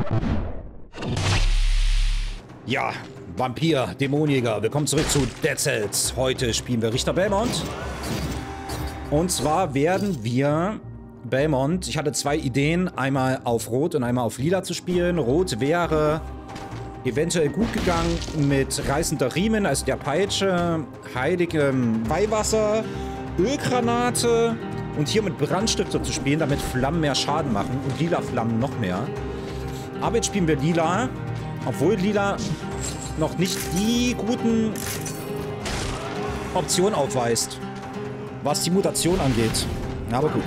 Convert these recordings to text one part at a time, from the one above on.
Ja, Vampir, Dämonenjäger, willkommen zurück zu Dead Cells. Heute spielen wir Richter Belmont. Und zwar werden wir Belmont, ich hatte zwei Ideen, einmal auf Rot und einmal auf Lila zu spielen. Rot wäre eventuell gut gegangen mit reißender Riemen, also der Peitsche, heiligem Weihwasser, Ölgranate und hier mit Brandstifter zu spielen, damit Flammen mehr Schaden machen und lila Flammen noch mehr. Aber jetzt spielen wir Lila. Obwohl Lila noch nicht die guten Optionen aufweist, was die Mutation angeht. Aber gut.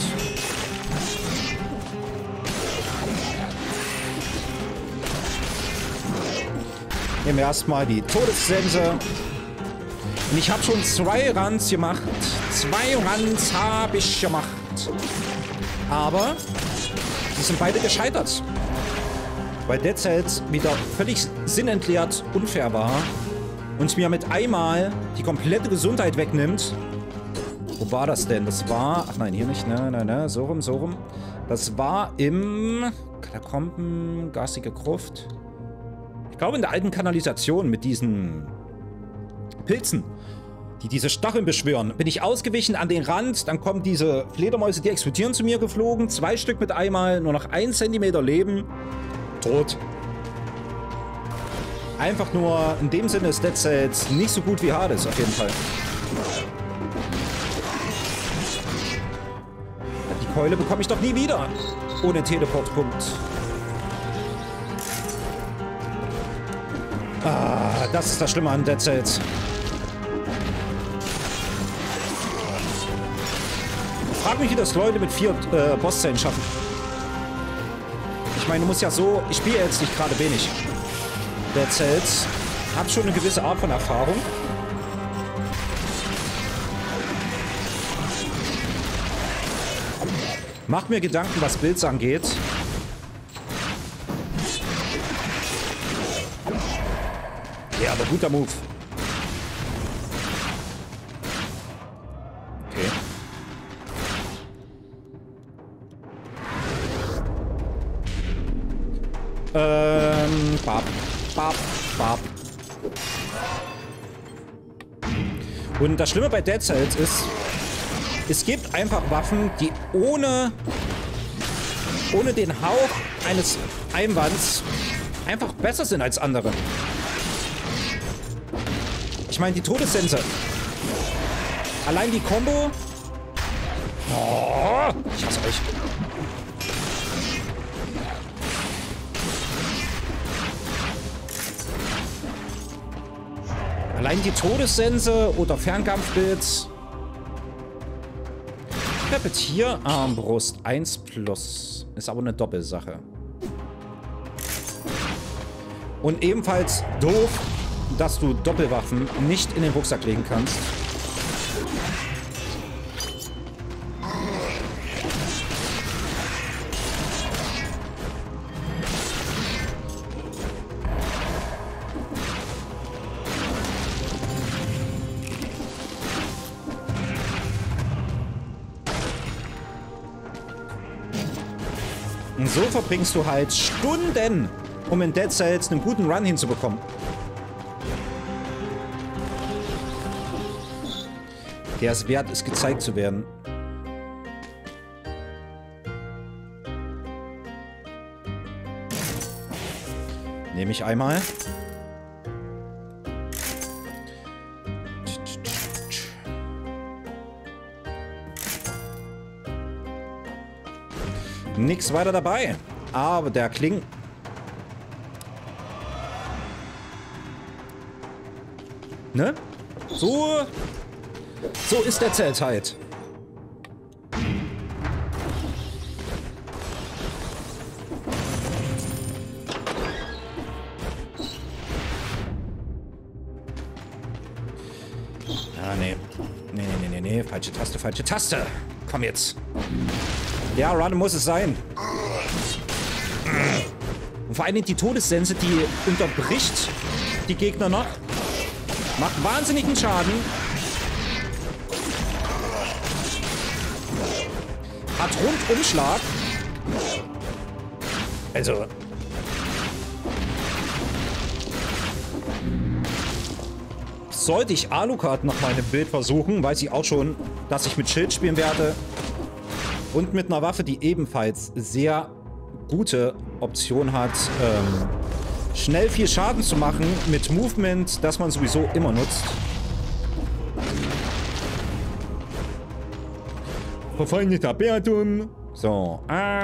Nehmen wir erstmal die Todessense. Und ich habe schon 2 Runs gemacht. 2 Runs habe ich gemacht. Aber die sind beide gescheitert. Weil Dead Cells wieder völlig sinnentleert unfair war und mir mit einmal die komplette Gesundheit wegnimmt. Wo war das denn? Das war... Ach nein, hier nicht. Ne, so rum, so rum. Das war im... Katakomben, garstige Gruft. Ich glaube in der alten Kanalisation mit diesen Pilzen, die diese Stacheln beschwören. Bin ich ausgewichen an den Rand, dann kommen diese Fledermäuse, die explodieren, zu mir geflogen. 2 Stück mit einmal, nur noch 1 Zentimeter Leben. Tot. Einfach nur, in dem Sinne ist Dead Cells nicht so gut wie Hades, auf jeden Fall. Die Keule bekomme ich doch nie wieder. Ohne Teleportpunkt. Ah, das ist das Schlimme an Dead Cells. Ich frage mich, wie das Leute mit 4 Bosszellen schaffen. Ich meine, du musst ja so... Ich spiele jetzt nicht gerade wenig Dead Cells. Hab schon eine gewisse Art von Erfahrung. Mach mir Gedanken, was Builds angeht. Ja, aber guter Move. Okay. Bab. Und das Schlimme bei Dead Cells ist, es gibt einfach Waffen, die ohne den Hauch eines Einwands einfach besser sind als andere. Ich meine, die Todessense. Allein die Combo. Oh, ich hasse euch. Allein die Todessense oder Fernkampfblitz. Repetier Armbrust 1+. Ist aber eine Doppelsache. Und ebenfalls doof, dass du Doppelwaffen nicht in den Rucksack legen kannst. Und so verbringst du halt Stunden, um in Dead Cells einen guten Run hinzubekommen. Der es wert ist, gezeigt zu werden. Nehme ich einmal. Nix weiter dabei. Aber der Kling... Ne? So ist der Zelt halt. Ah, nee. Nee. Falsche Taste. Komm jetzt. Ja, Run muss es sein. Und vor allem die Todessense, die unterbricht die Gegner noch. Macht wahnsinnigen Schaden. Hat Rundumschlag. Also, sollte ich Alucard nach meinem Bild versuchen, weiß ich auch schon, dass ich mit Schild spielen werde. Und mit einer Waffe, die ebenfalls sehr gute Option hat, schnell viel Schaden zu machen mit Movement, das man sowieso immer nutzt. Verfeindeter Beatum. So,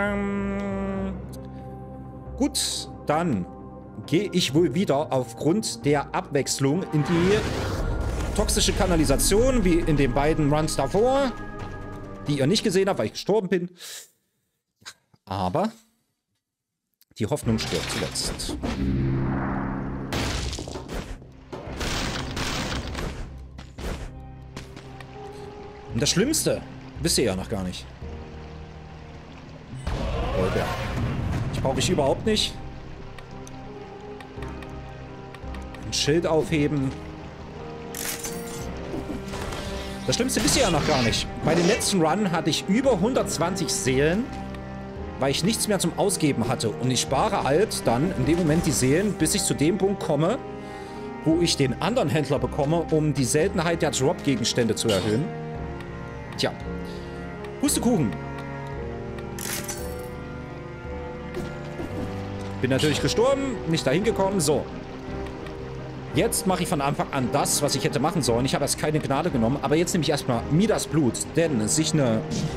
gut, dann gehe ich wohl wieder aufgrund der Abwechslung in die toxische Kanalisation, wie in den beiden Runs davor, die ihr nicht gesehen habt, weil ich gestorben bin. Aber die Hoffnung stirbt zuletzt. Und das Schlimmste wisst ihr ja noch gar nicht. Leute, ich brauche ich überhaupt nicht. Ein Schild aufheben. Das Schlimmste wisst ihr ja noch gar nicht. Bei dem letzten Run hatte ich über 120 Seelen, weil ich nichts mehr zum Ausgeben hatte. Und ich spare halt dann in dem Moment die Seelen, bis ich zu dem Punkt komme, wo ich den anderen Händler bekomme, um die Seltenheit der Drop-Gegenstände zu erhöhen. Tja. Pustekuchen. Bin natürlich gestorben, nicht dahin gekommen. So. Jetzt mache ich von Anfang an das, was ich hätte machen sollen. Ich habe erst keine Gnade genommen, aber jetzt nehme ich erstmal Midas Blut, denn sich eine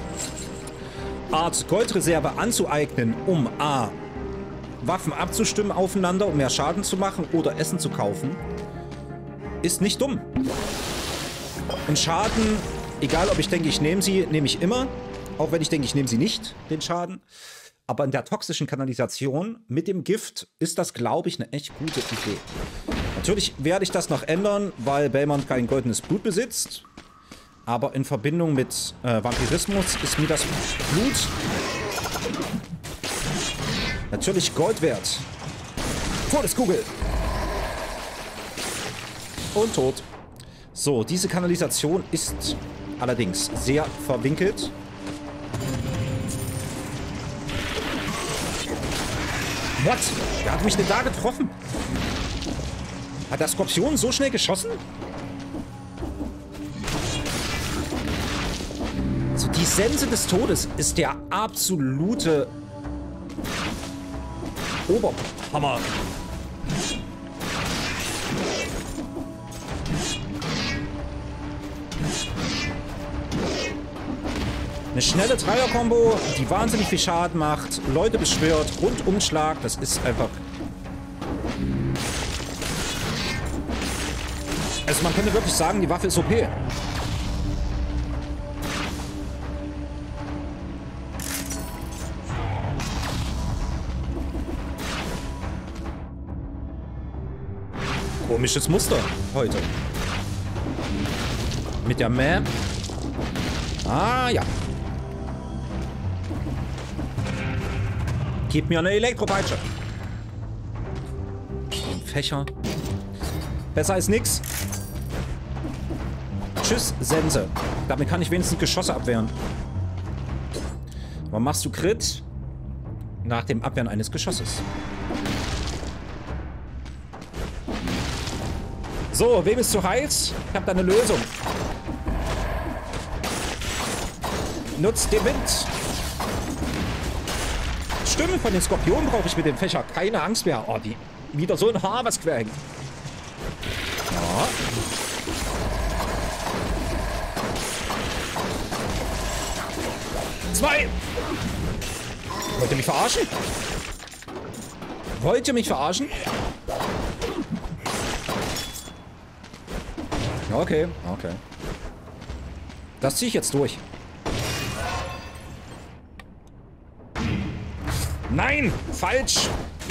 Art Goldreserve anzueignen, um A, Waffen abzustimmen aufeinander, um mehr Schaden zu machen oder Essen zu kaufen, ist nicht dumm. Und Schaden, egal ob ich denke, ich nehme sie, nehme ich immer. Auch wenn ich denke, ich nehme sie nicht, den Schaden. Aber in der toxischen Kanalisation mit dem Gift ist das, glaube ich, eine echt gute Idee. Natürlich werde ich das noch ändern, weil Belmont kein goldenes Blut besitzt. Aber in Verbindung mit Vampirismus ist mir das Blut natürlich Gold wert. Todeskugel. Und tot. So, diese Kanalisation ist allerdings sehr verwinkelt. What? Der hat mich denn da getroffen? Hat der Skorpion so schnell geschossen? Also die Sense des Todes ist der absolute Oberhammer. Eine schnelle Dreier-Kombo, die wahnsinnig viel Schaden macht, Leute beschwört, Rundumschlag, das ist einfach... Also man könnte wirklich sagen, die Waffe ist OP. Komisches Muster heute. Mit der Map. Ah, ja. Gib mir eine Elektropeitsche. Ein Fächer. Besser als nix. Tschüss, Sense. Damit kann ich wenigstens Geschosse abwehren. Warum machst du Crit? Nach dem Abwehren eines Geschosses. So, wem ist zu heiß? Ich habe da eine Lösung. Nutzt den Wind. Stimmen von den Skorpionen brauche ich mit dem Fächer. Keine Angst mehr. Oh, die wieder so ein Haar, was quer hängt. Ja. Zwei. Wollt ihr mich verarschen? Wollt ihr mich verarschen? Okay, okay. Das ziehe ich jetzt durch. Nein, falsch.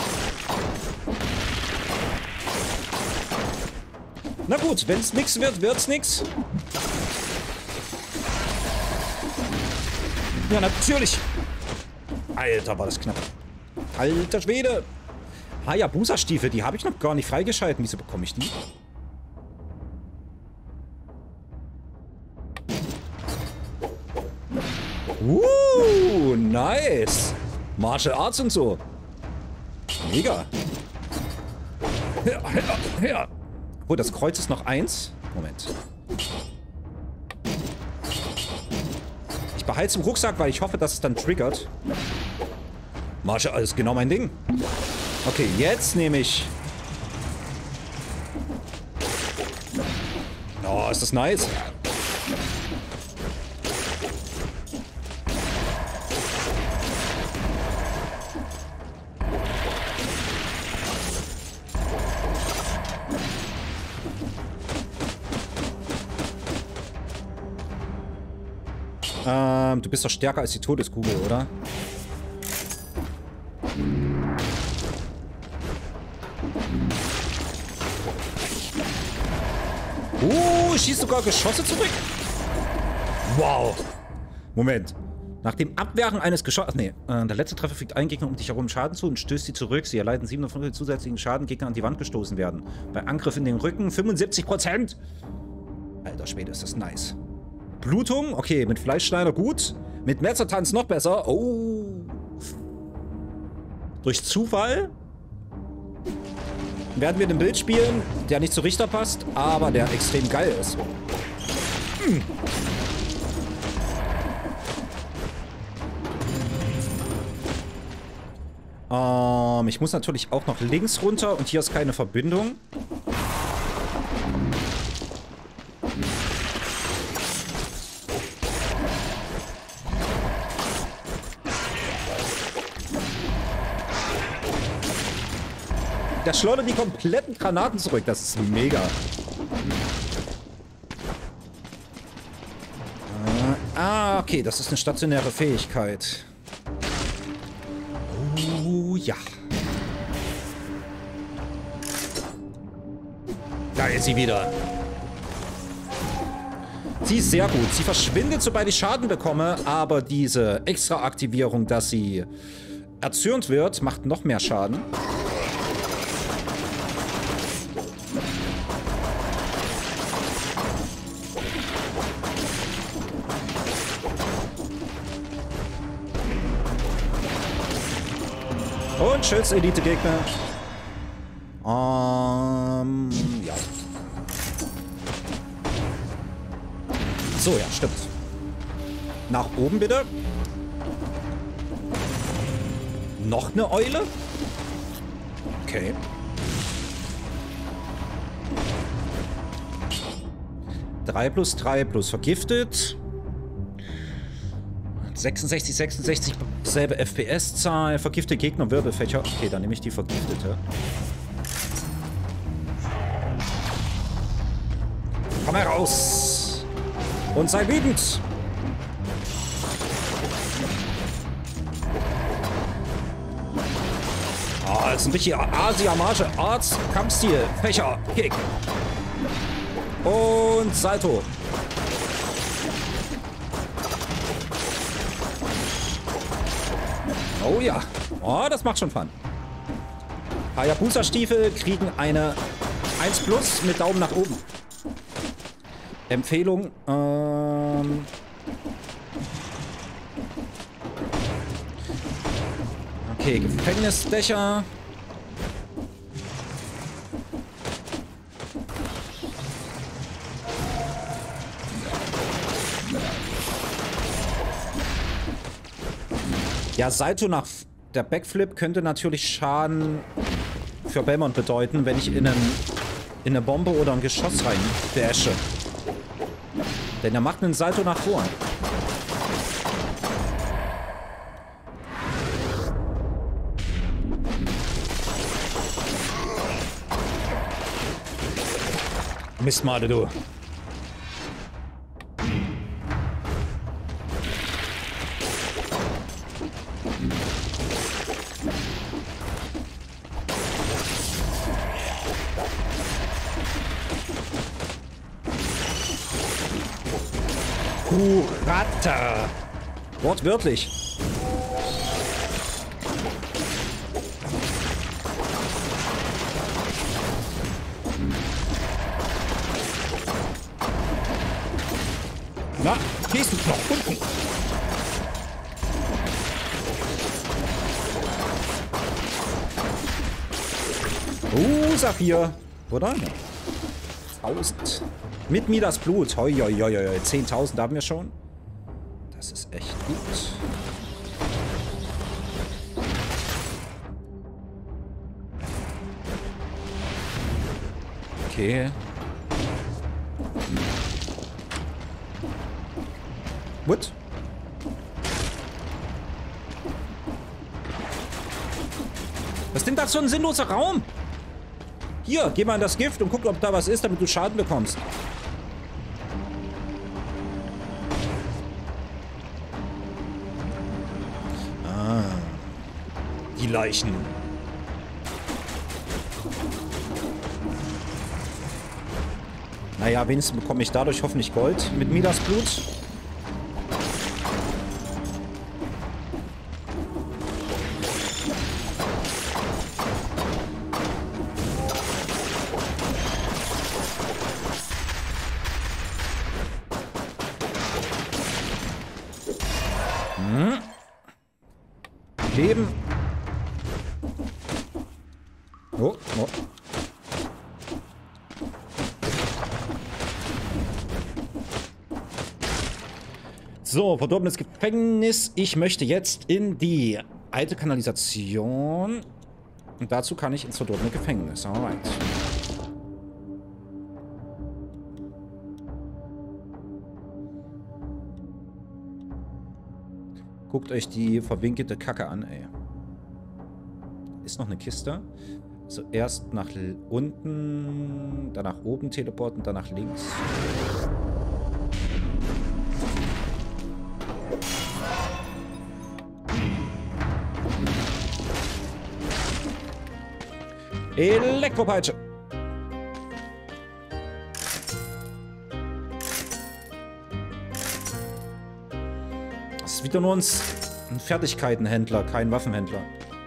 Na gut, wenn es nix wird, wird's nix. Ja, natürlich. Alter, war das knapp. Alter Schwede. Hayabusa-Stiefel, die habe ich noch gar nicht freigeschalten. Wieso bekomme ich die? Nice. Martial Arts und so. Mega. Ja. Oh, das Kreuz ist noch 1. Moment. Ich behalte es im Rucksack, weil ich hoffe, dass es dann triggert. Marsche, alles genau mein Ding. Okay, jetzt nehme ich... Oh, ist das nice. Du bist doch stärker als die Todeskugel, oder? Schießt sogar Geschosse zurück? Wow. Moment. Nach dem Abwehren eines Geschosses... Nee, der letzte Treffer fügt allen Gegnern um dich herum Schaden zu und stößt sie zurück. Sie erleiden 7 zusätzlichen Schaden, Gegner an die Wand gestoßen werden. Bei Angriff in den Rücken 75%. Alter Schwede, ist das nice. Blutung, okay, mit Fleischschneider gut. Mit Messertanz noch besser. Oh. Durch Zufall werden wir ein Bild spielen, der nicht zu Richter passt, aber der extrem geil ist. Ich muss natürlich auch noch links runter und hier ist keine Verbindung. Der schleudert die kompletten Granaten zurück. Das ist mega. Okay. Das ist eine stationäre Fähigkeit. Oh, ja. Da ist sie wieder. Sie ist sehr gut. Sie verschwindet, sobald ich Schaden bekomme. Aber diese Extra-Aktivierung, dass sie erzürnt wird, macht noch mehr Schaden. Und tschüss, Elite-Gegner. Ja. So, ja, stimmt. Nach oben bitte. Noch eine Eule? Okay. Drei plus 3 plus vergiftet. 66, 66, selbe FPS-Zahl. Vergiftete Gegner, Wirbelfächer. Okay, dann nehme ich die vergiftete. Komm heraus! Und sei wütend! Ah, das ist ein richtiger Asia-Marge. Kampfstil. Fächer. Kick. Und Salto. Oh ja. Oh, das macht schon Fun. Hayabusa-Stiefel kriegen eine 1 plus mit Daumen nach oben. Empfehlung. Okay, Gefängnisdächer. Ja, Salto nach... Der Backflip könnte natürlich Schaden für Belmont bedeuten, wenn ich in eine Bombe oder ein Geschoss rein dashe. Denn er macht einen Salto nach vorn. Mistmade, du. Kurata. Wortwörtlich. Na, gehst du noch unten? Saphir. Oder? Ja. 1000. Mit Midas Blut. Hoi, hoi, hoi, hoi. 10.000 haben wir schon. Das ist echt gut. Okay. What? Was ist denn das für ein sinnloser Raum? Hier, geh mal in das Gift und guck, ob da was ist, damit du Schaden bekommst. Ah. Die Leichen. Naja, wenigstens bekomme ich dadurch hoffentlich Gold mit Midas Blut. Leben. Oh, oh. So, verdorbenes Gefängnis. Ich möchte jetzt in die alte Kanalisation. Und dazu kann ich ins verdorbene Gefängnis. Alright. Guckt euch die verwinkelte Kacke an, ey. Ist noch eine Kiste. So, erst nach unten, dann nach oben teleporten, dann nach links. Elektropeitsche. Das ist wieder nur ein Fertigkeitenhändler, kein Waffenhändler.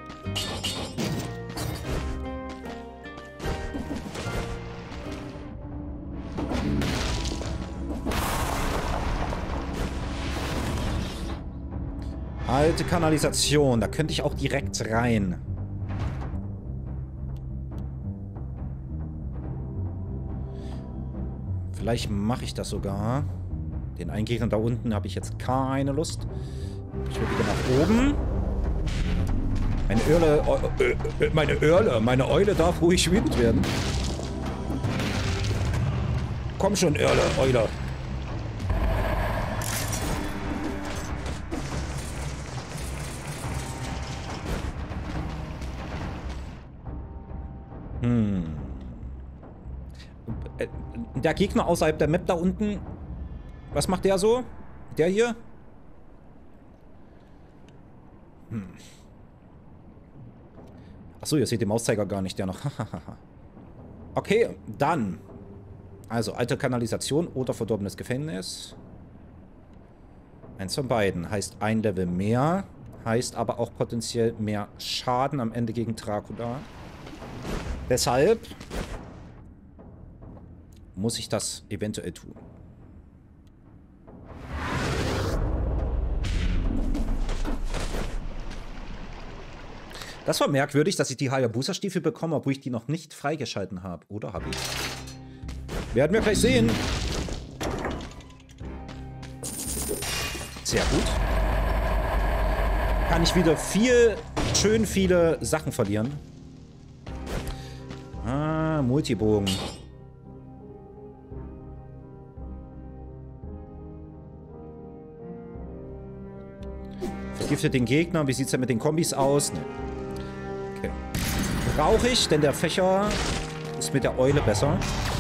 Alte Kanalisation, da könnte ich auch direkt rein. Vielleicht mache ich das sogar. Den einen Gegner da unten habe ich jetzt keine Lust. Ich will wieder nach oben. Meine Eule darf ruhig wütend werden. Komm schon, Eule. Der Gegner außerhalb der Map da unten, was macht der so? Der hier? Achso, ihr seht den Mauszeiger gar nicht, der noch. Okay, dann. Also, alte Kanalisation oder verdorbenes Gefängnis. Eins von beiden. Heißt ein Level mehr. Heißt aber auch potenziell mehr Schaden am Ende gegen Dracula. Deshalb muss ich das eventuell tun. Das war merkwürdig, dass ich die Hayabusa-Stiefel bekomme, obwohl ich die noch nicht freigeschalten habe. Oder habe ich? Werden wir gleich sehen. Sehr gut. Kann ich wieder schön viele Sachen verlieren. Ah, Multibogen. Vergiftet den Gegner. Wie sieht es denn mit den Kombis aus? Nee. Okay. Brauche ich, denn der Fächer ist mit der Eule besser.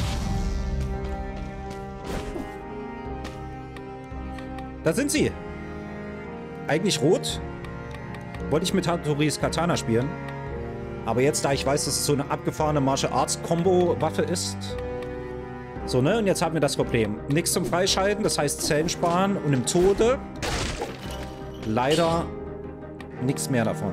Da sind sie. Eigentlich rot. Wollte ich mit Hattoris Katana spielen. Aber jetzt, da ich weiß, dass es so eine abgefahrene Martial Arts Combo Waffe ist. So, ne? Und jetzt haben wir das Problem. Nichts zum Freischalten, das heißt Zellen sparen. Und im Tode leider nichts mehr davon.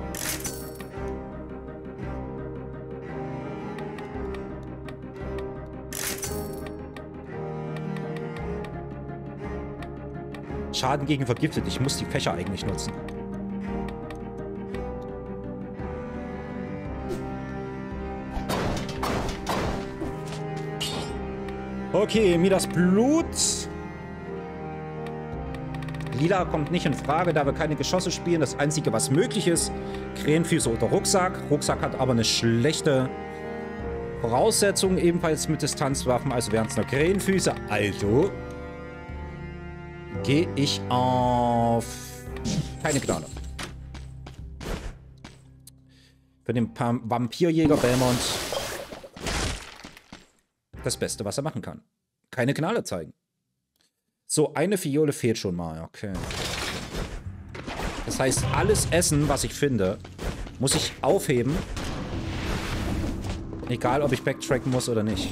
Schaden gegen vergiftet. Ich muss die Fächer eigentlich nutzen. Okay, Midas Blut. Lila kommt nicht in Frage, da wir keine Geschosse spielen. Das Einzige, was möglich ist, Krähenfüße oder Rucksack. Rucksack hat aber eine schlechte Voraussetzung, ebenfalls mit Distanzwaffen, also wären es nur Krähenfüße. Also gehe ich auf keine Gnade. Für den Vampirjäger Belmont das Beste, was er machen kann. Keine Gnade zeigen. So, eine Fiole fehlt schon mal. Okay. Das heißt, alles Essen, was ich finde, muss ich aufheben. Egal, ob ich backtracken muss oder nicht.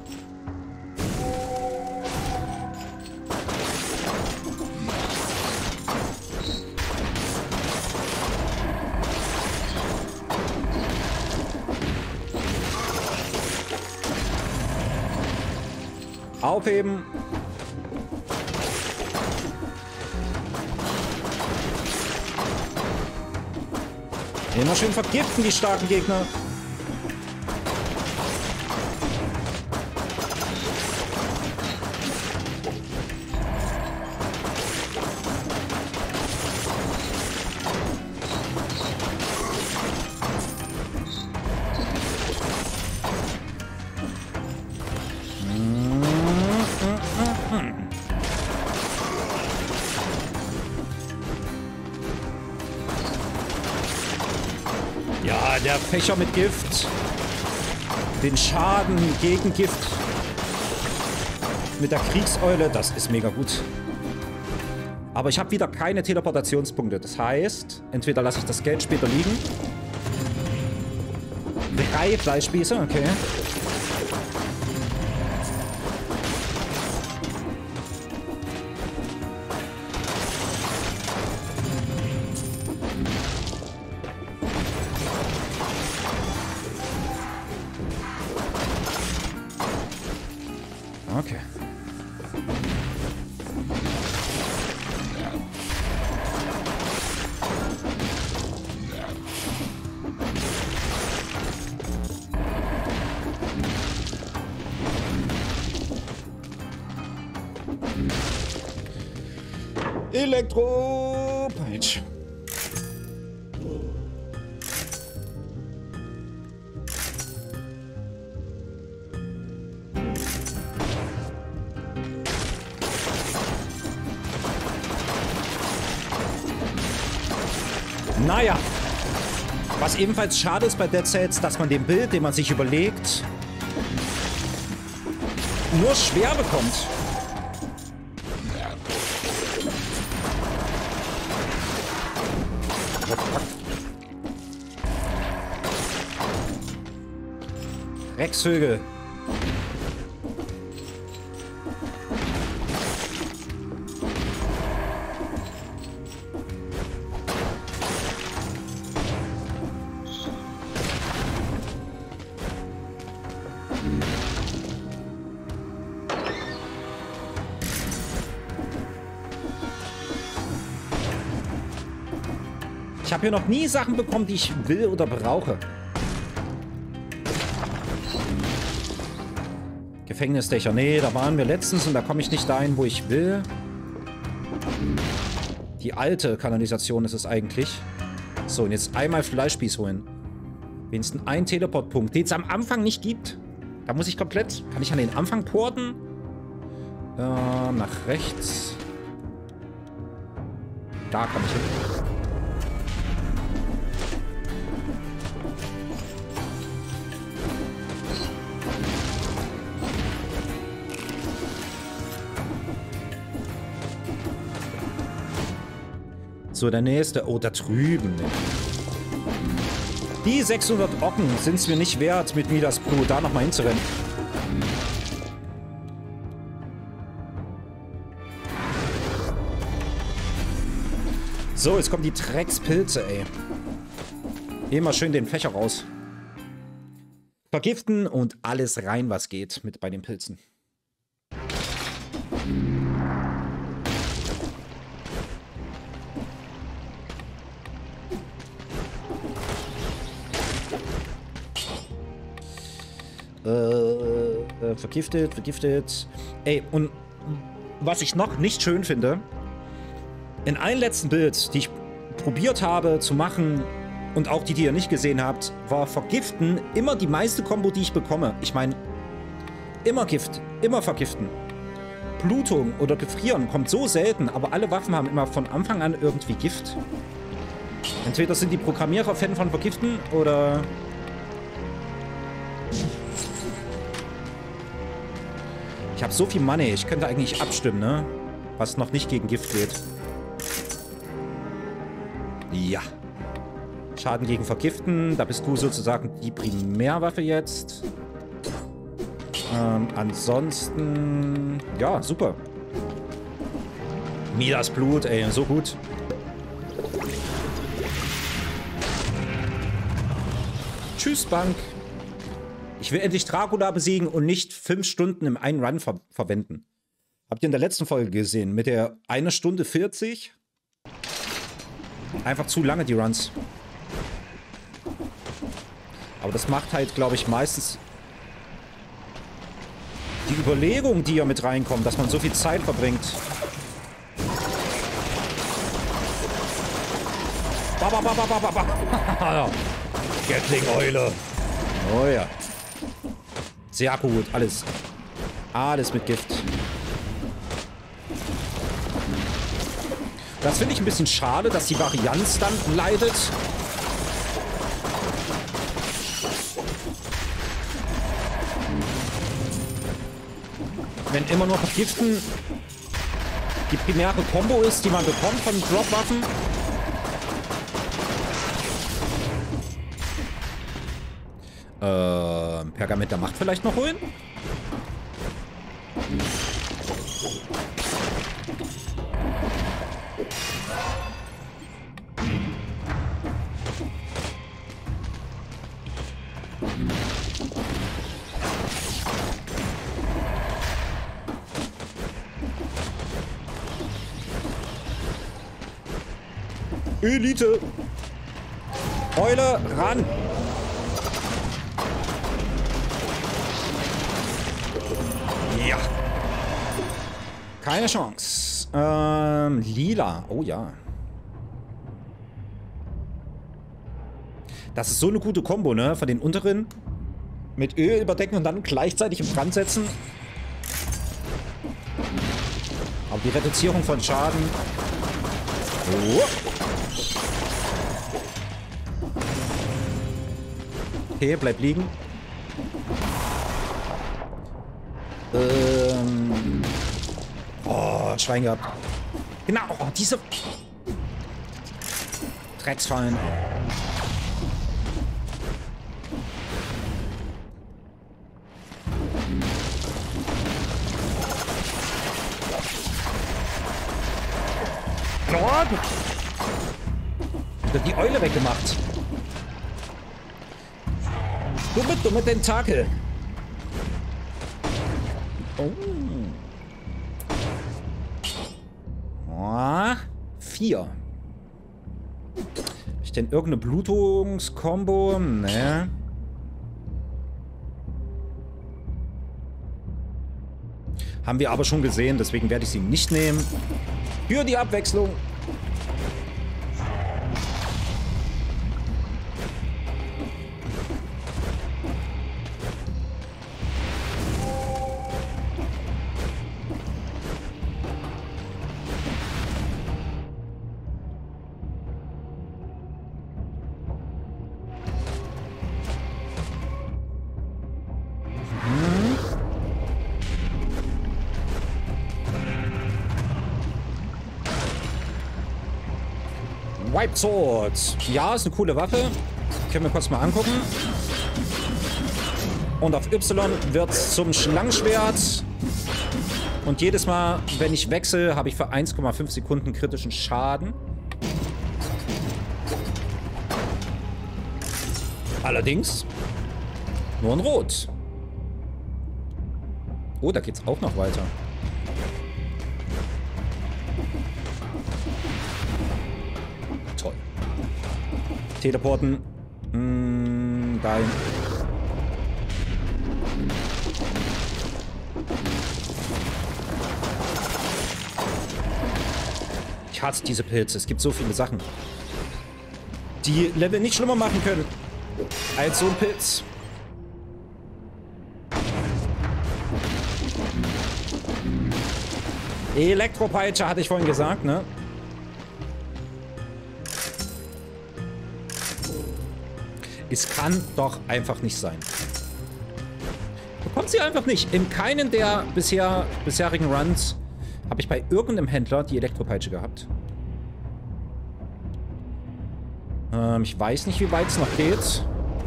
Aufheben. Immer schön vergiften, die starken Gegner. Ja, der Fächer mit Gift. Den Schaden gegen Gift. Mit der Kriegseule, das ist mega gut. Aber ich habe wieder keine Teleportationspunkte. Das heißt, entweder lasse ich das Geld später liegen. 3 Fleischspieße, okay. Okay. Elektro-Peitsch. Naja. Was ebenfalls schade ist bei Dead Cells, dass man den Bild, den man sich überlegt, nur schwer bekommt. Rexvögel. Ich habe hier noch nie Sachen bekommen, die ich will oder brauche. Gefängnisdächer. Nee, da waren wir letztens und da komme ich nicht dahin, wo ich will. Die alte Kanalisation ist es eigentlich. So, und jetzt einmal Fleischspieß holen. Wenigstens ein Teleportpunkt, den es am Anfang nicht gibt. Da muss ich komplett... Kann ich an den Anfang porten? Nach rechts. Da kann ich hin. So, der nächste. Oh, da drüben. Die 600 Ocken sind es mir nicht wert, mit Midas Blut da nochmal hinzurennen. So, jetzt kommen die Dreckspilze, ey. Immer schön den Fächer raus. Vergiften und alles rein, was geht mit bei den Pilzen. Vergiftet, vergiftet. Ey, und was ich noch nicht schön finde, in allen letzten Builds, die ich probiert habe zu machen und auch die ihr nicht gesehen habt, war Vergiften immer die meiste Kombo, die ich bekomme. Ich meine, immer Gift, immer vergiften. Blutung oder Gefrieren kommt so selten, aber alle Waffen haben immer von Anfang an irgendwie Gift. Entweder sind die Programmierer Fan von Vergiften oder... Ich habe so viel Money, ich könnte eigentlich abstimmen, ne? Was noch nicht gegen Gift geht. Ja. Schaden gegen Vergiften, da bist du sozusagen die Primärwaffe jetzt. Ansonsten... Ja, super. Midas Blut, ey, so gut. Tschüss, Bank. Ich will endlich Dracula besiegen und nicht 5 Stunden im einen Run verwenden. Habt ihr in der letzten Folge gesehen? Mit der 1 Stunde 40? Einfach zu lange, die Runs. Aber das macht halt, glaube ich, meistens die Überlegung, die ja mit reinkommt, dass man so viel Zeit verbringt. Gatling-Eule. Oh ja. Sehr gut, alles. Alles mit Gift. Das finde ich ein bisschen schade, dass die Varianz dann leidet. Wenn immer nur Vergiften die primäre Combo ist, die man bekommt von Drop-Waffen. Pergament der Macht vielleicht noch holen? Elite! Eule, ran! Ja. Keine Chance. Lila. Oh ja. Das ist so eine gute Kombo, ne? Von den unteren. Mit Öl überdecken und dann gleichzeitig im Brand setzen. Aber die Reduzierung von Schaden. Oh. Okay, bleib liegen. Oh, Schwein gehabt. Genau, oh, diese Drecksfallen. Gott! Wird die Eule weggemacht. Dumme Tentakel. Oh. 4. Hab ich denn irgendeine Blutungskombo? Ne. Haben wir aber schon gesehen, deswegen werde ich sie nicht nehmen. Für die Abwechslung. Wipe Sword. Ja, ist eine coole Waffe. Können wir kurz mal angucken. Und auf Y wird es zum Schlangenschwert. Und jedes Mal, wenn ich wechsle, habe ich für 1,5 Sekunden kritischen Schaden. Allerdings nur in Rot. Oh, da geht's auch noch weiter. Toll. Teleporten. Dahin. Ich hasse diese Pilze. Es gibt so viele Sachen, die Level nicht schlimmer machen können als so ein Pilz. Elektropeitsche hatte ich vorhin gesagt, ne? Es kann doch einfach nicht sein. Bekommt sie einfach nicht. In keinen der bisherigen Runs habe ich bei irgendeinem Händler die Elektropeitsche gehabt. Ich weiß nicht, wie weit es noch geht.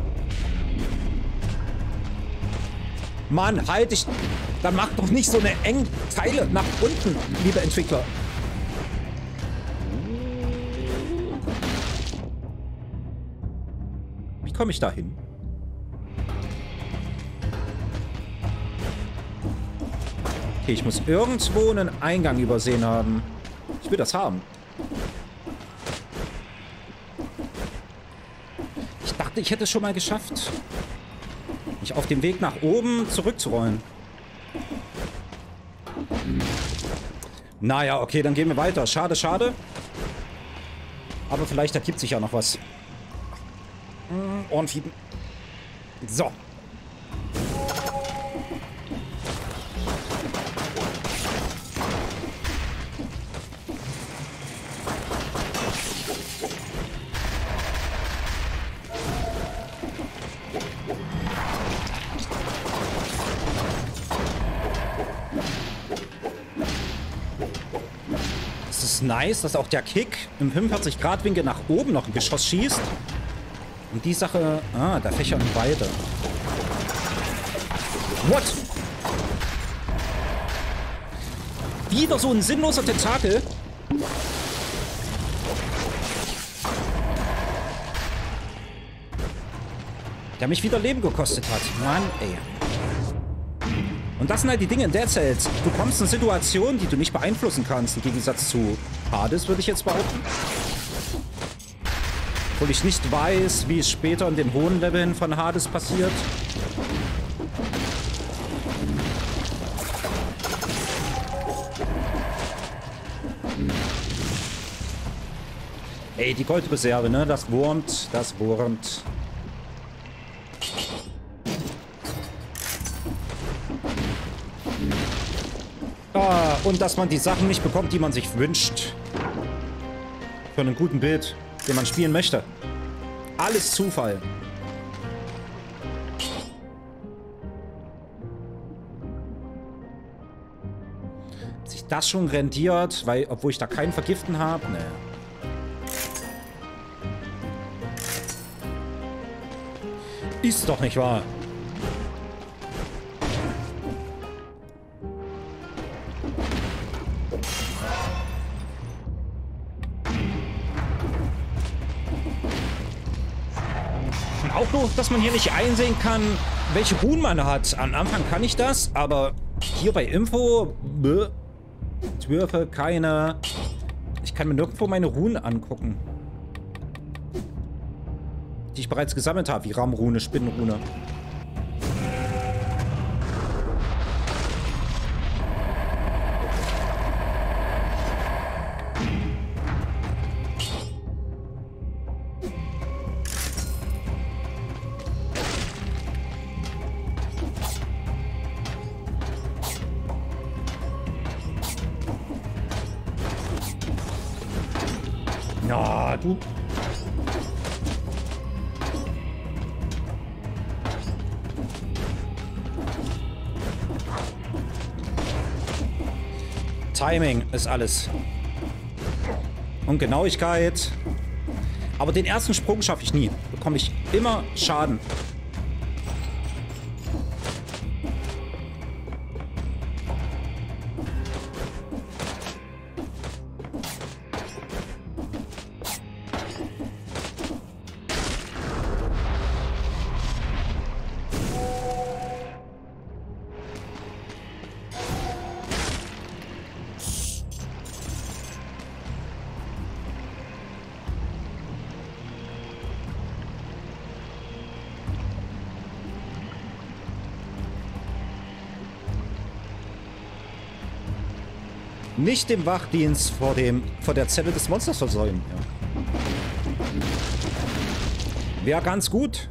Mann, halt dich. Dann mach doch nicht so eine engen Teile nach unten, liebe Entwickler. Wie komme ich da hin? Okay, ich muss irgendwo einen Eingang übersehen haben. Ich will das haben. Ich dachte, ich hätte es schon mal geschafft, mich auf dem Weg nach oben zurückzurollen. Naja, okay, dann gehen wir weiter. Schade, schade. Aber vielleicht ergibt sich ja noch was. Ohrenfiepen. So. Es ist nice, dass auch der Kick im 45-Grad-Winkel nach oben noch ein Geschoss schießt. Und die Sache... Ah, da fächern beide. What? Wieder so ein sinnloser Tentakel. Der mich wieder Leben gekostet hat. Mann, ey. Und das sind halt die Dinge in Dead Cells. Du kommst in Situationen, die du nicht beeinflussen kannst. Im Gegensatz zu Hades, würde ich jetzt behaupten. Obwohl ich nicht weiß, wie es später in den hohen Leveln von Hades passiert. Ey, die Goldreserve, ne? Das wurmt, das wurmt. Ah, und dass man die Sachen nicht bekommt, die man sich wünscht. Für einen guten Bild, den man spielen möchte. Alles Zufall. Hat sich das schon rendiert, weil, obwohl ich da keinen Vergiften habe? Nee. Ist doch nicht wahr. Und auch nur, dass man hier nicht einsehen kann, welche Runen man hat. Am Anfang kann ich das, aber hier bei Info... Ich würfe keine... Ich kann mir nirgendwo meine Runen angucken. Die ich bereits gesammelt habe, wie Rammrune, Spinnenrune. Ja, du... Timing ist alles. Und Genauigkeit. Aber den ersten Sprung schaffe ich nie. Bekomme ich immer Schaden. Nicht den Wachdienst vor der Zelle des Monsters versäumen. Ja. Wäre ganz gut.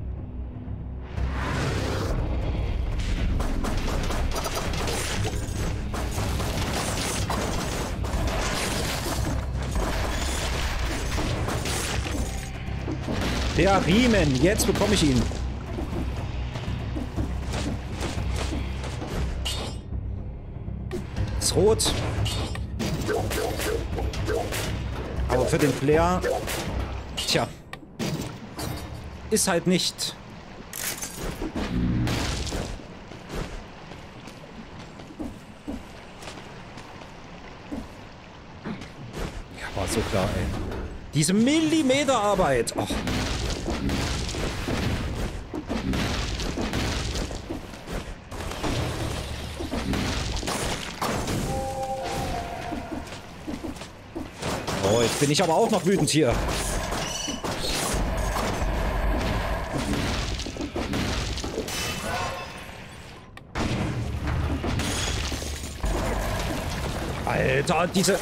Der Riemen, jetzt bekomme ich ihn. Ist rot. Aber für den Flair, tja, ist halt nicht. Ja, war so klar, ey. Diese Millimeterarbeit. Ach. Oh, jetzt bin ich aber auch noch wütend hier. Alter, diese...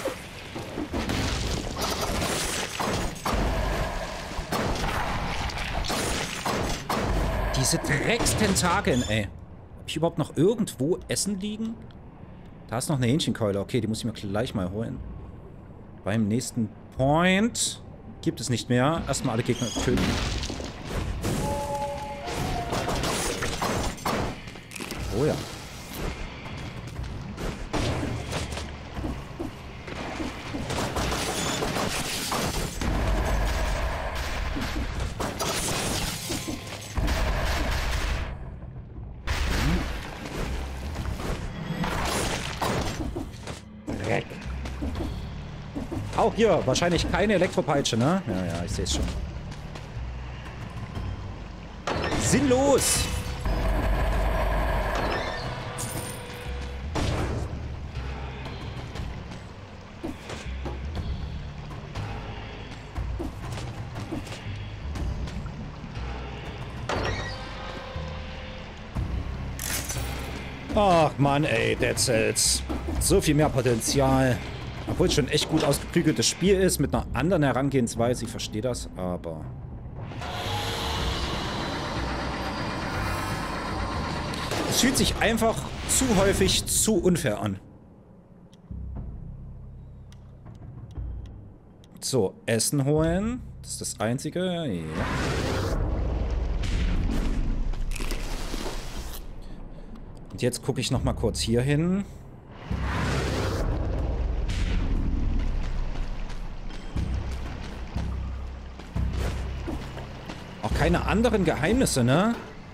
Diese Dreckstentakeln, ey. Hab ich überhaupt noch irgendwo Essen liegen? Da ist noch eine Hähnchenkeule. Okay, die muss ich mir gleich mal holen. Beim nächsten Point gibt es nicht mehr. Erstmal alle Gegner töten. Oh ja. Dreck. Auch hier wahrscheinlich keine Elektropeitsche, ne? Ja, ja, ich sehe es schon. Sinnlos! Ach Mann, ey, Dead Cells. So viel mehr Potenzial. Obwohl es schon echt gut ausgeklügeltes Spiel ist, mit einer anderen Herangehensweise. Ich verstehe das, aber... Es fühlt sich einfach zu häufig zu unfair an. So, Essen holen. Das ist das Einzige. Ja. Und jetzt gucke ich noch mal kurz hier hin. Auch keine anderen Geheimnisse, ne?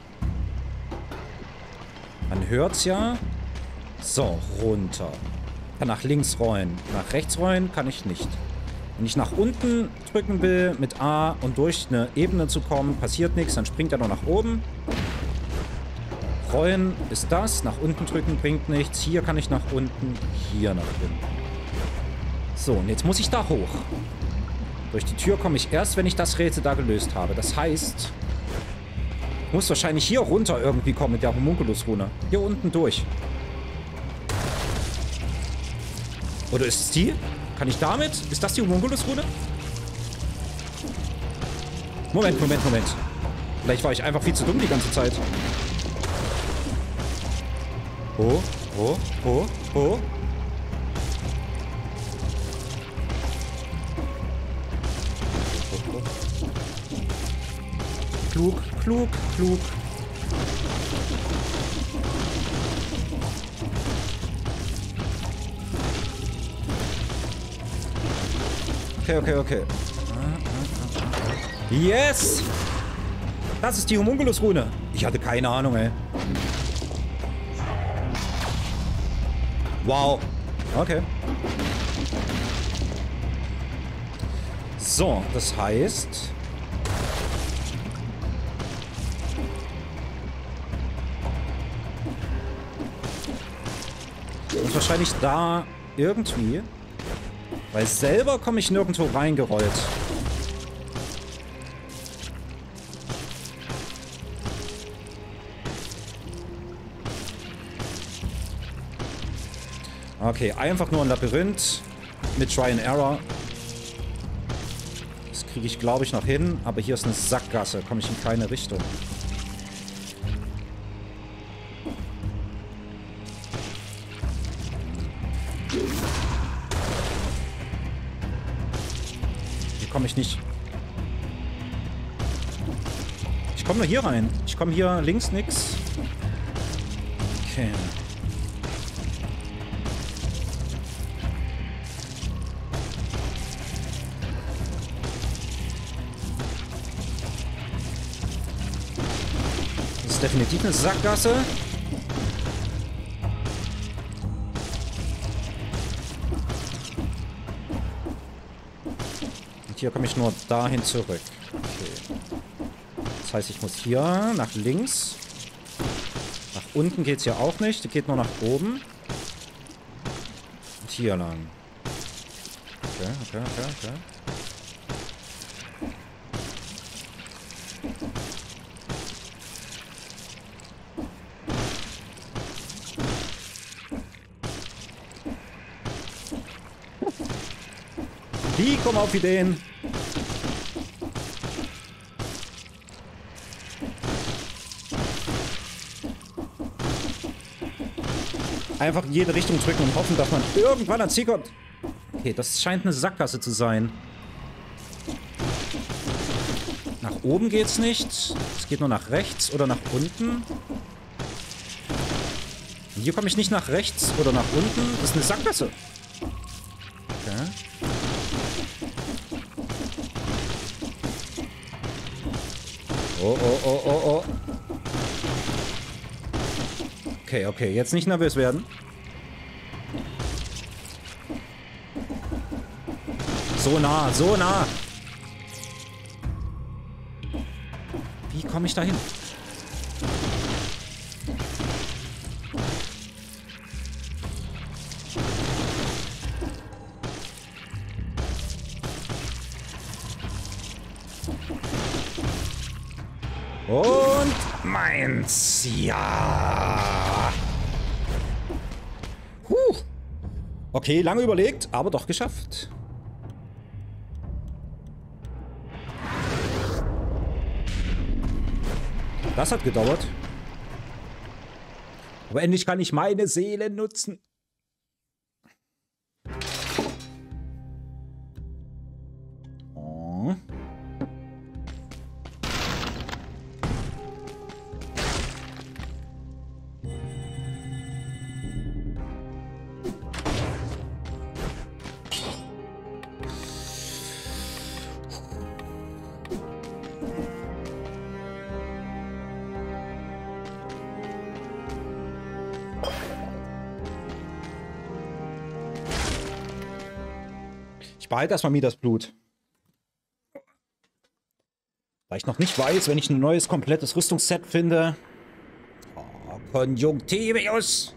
Man hört's ja. So, runter. Kann nach links rollen. Nach rechts rollen kann ich nicht. Wenn ich nach unten drücken will, mit A und durch eine Ebene zu kommen, passiert nichts, dann springt er nur nach oben. Rollen ist das. Nach unten drücken bringt nichts. Hier kann ich nach unten, hier nach unten. So, und jetzt muss ich da hoch. Durch die Tür komme ich erst, wenn ich das Rätsel da gelöst habe. Das heißt, ich muss wahrscheinlich hier runter irgendwie kommen mit der Homunculus-Rune. Hier unten durch. Oder ist es die? Kann ich damit? Ist das die Homunculus-Rune? Moment. Vielleicht war ich einfach viel zu dumm die ganze Zeit. Oh. Klug. Okay. Yes! Das ist die Homunculus-Rune. Ich hatte keine Ahnung, ey. Wow. Okay. So, das heißt... Und wahrscheinlich da irgendwie... Weil selber komme ich nirgendwo reingerollt. Okay, einfach nur ein Labyrinth mit Try and Error. Das kriege ich, glaube ich, noch hin. Aber hier ist eine Sackgasse. Komme ich in keine Richtung. Hier komme ich nicht. Ich komme nur hier rein. Ich komme hier links nix. Okay. Das ist definitiv eine Sackgasse. Und hier komme ich nur dahin zurück. Okay. Das heißt, ich muss hier nach links. Nach unten geht es ja auch nicht. Es geht nur nach oben. Und hier lang. Okay. Die kommen auf Ideen. Einfach in jede Richtung drücken und hoffen, dass man irgendwann ans Ziel kommt. Okay, das scheint eine Sackgasse zu sein. Nach oben geht's nicht. Es geht nur nach rechts oder nach unten. Und hier komme ich nicht nach rechts oder nach unten. Das ist eine Sackgasse. Okay. Oh. Okay, jetzt nicht nervös werden. So nah. Wie komme ich da hin? Und meins. Ja. Okay, lange überlegt, aber doch geschafft. Das hat gedauert. Aber endlich kann ich meine Seele nutzen. Oh. Ich behalte erstmal mir das Blut. Da ich noch nicht weiß, wenn ich ein neues, komplettes Rüstungsset finde. Oh, Konjunktivius!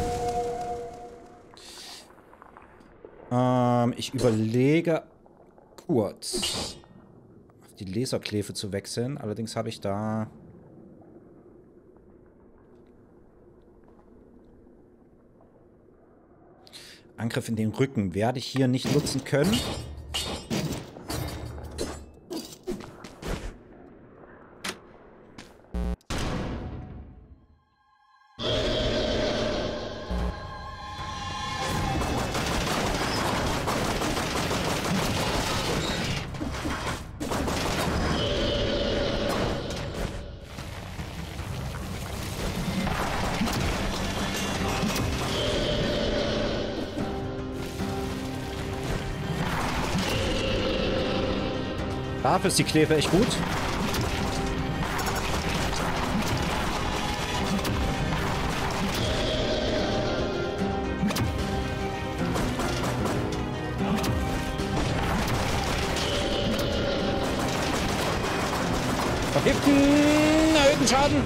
Ich überlege kurz, auf die Laserklefe zu wechseln. Allerdings habe ich da... Angriff in den Rücken werde ich hier nicht nutzen können. Dafür ist die Klefe echt gut. Vergiften, erhöhten Schaden.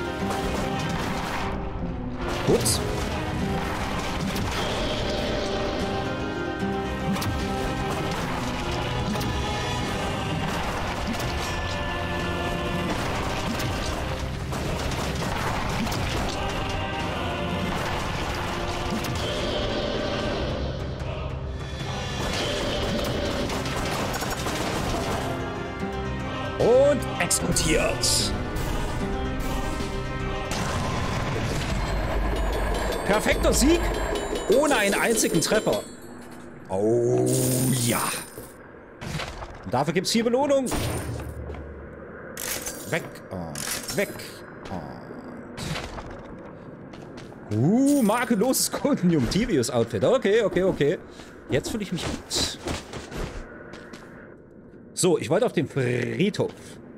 Ups. ausdiskutiert. Perfekter Sieg ohne einen einzigen Treffer. Oh ja. Und dafür gibt es hier Belohnung. Weg und weg und... makelloses Konjunktivius-Outfit. Okay, okay, okay. Jetzt fühle ich mich gut. So, ich wollte auf den Friedhof.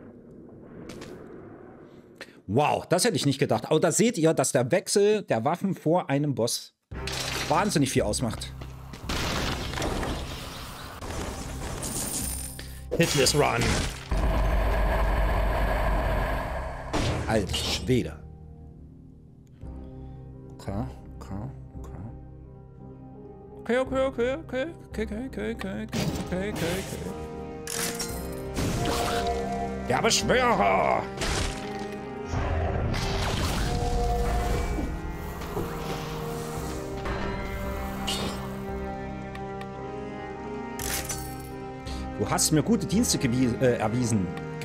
Wow, das hätte ich nicht gedacht. Aber da seht ihr, dass der Wechsel der Waffen vor einem Boss wahnsinnig viel ausmacht. Hitless Run. Alter Schwede. Okay, okay, okay. Okay. Der Beschwörer! Du hast mir gute Dienste erwiesen.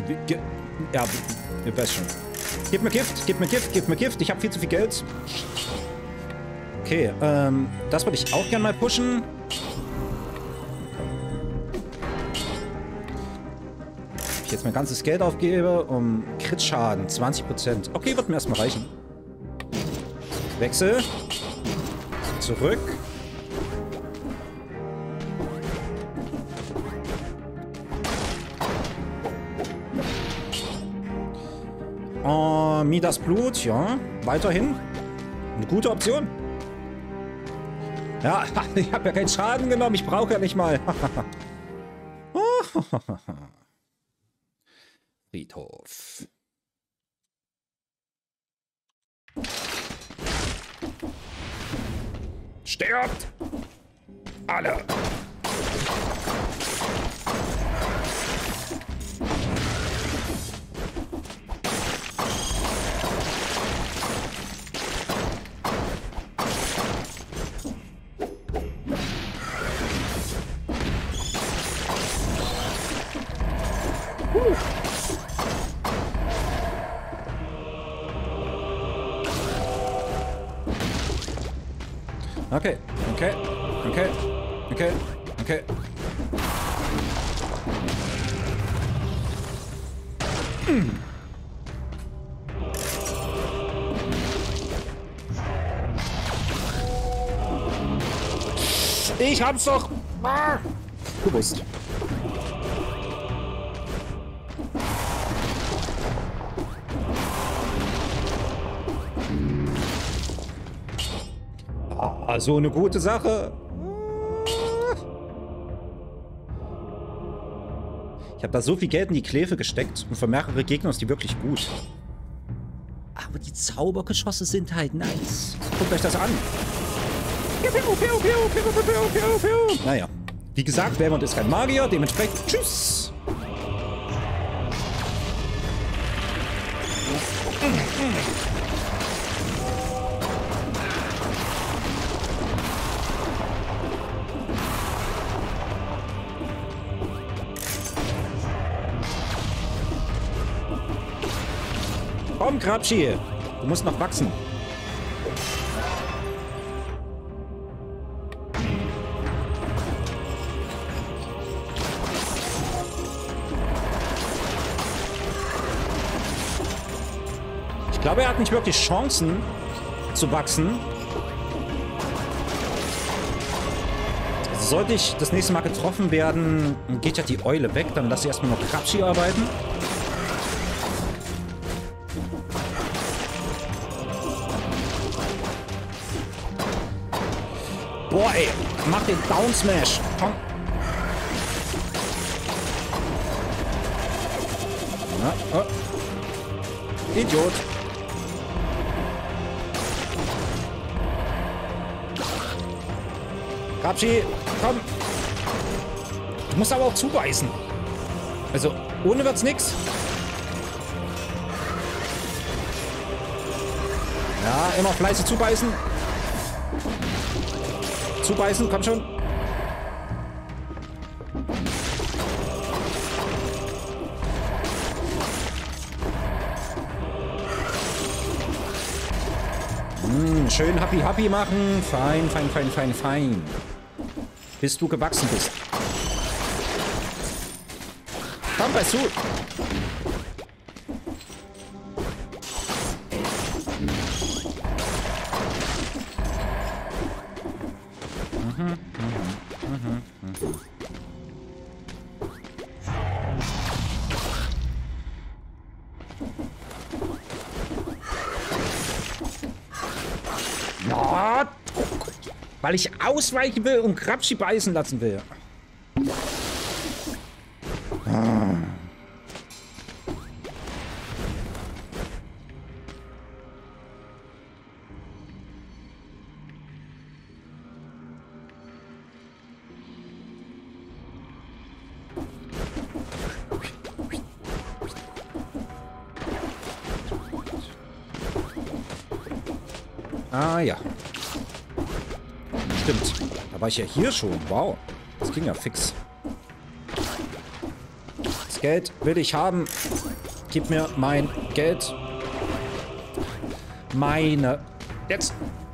Ich weiß schon. Gib mir Gift, gib mir Gift, gib mir Gift. Ich habe viel zu viel Geld. Okay, das würde ich auch gerne mal pushen. Ich jetzt mein ganzes Geld aufgebe, um Crit-Schaden, 20%. Okay, wird mir erstmal reichen. Wechsel. Zurück. Midas Blut, ja. Weiterhin. Eine gute Option. Ja, ich habe ja keinen Schaden genommen. Ich brauche ja nicht mal. Friedhof. Stirbt! Alle! Okay, okay, okay, okay, okay. Ich hab's doch gewusst. So eine gute Sache. Ich habe da so viel Geld in die Kläfe gesteckt und für mehrere Gegner ist die wirklich gut. Aber die Zaubergeschosse sind halt nice. Guckt euch das an. Naja, wie gesagt, Belmont ist kein Magier, dementsprechend tschüss. Komm, Krabschi, du musst noch wachsen. Ich glaube, er hat nicht wirklich Chancen zu wachsen. Also sollte ich das nächste Mal getroffen werden, geht ja die Eule weg. Dann lasse ich erstmal noch Krabschi arbeiten. Boah, ey, mach den Down Smash. Komm. Na, oh. Idiot. Krabschi, komm. Du musst aber auch zubeißen. Also, ohne wird's nix. Ja, immer fleißig zubeißen. Zubeißen, komm schon. schön happy happy machen. Fein, fein, fein, fein, fein. Bis du gewachsen bist. Komm, bei zu. Ja, weil ich ausweichen will und Krabschi beißen lassen will. Ah ja. Stimmt. Da war ich ja hier schon. Wow. Das ging ja fix. Das Geld will ich haben. Gib mir mein Geld. Meine. Jetzt.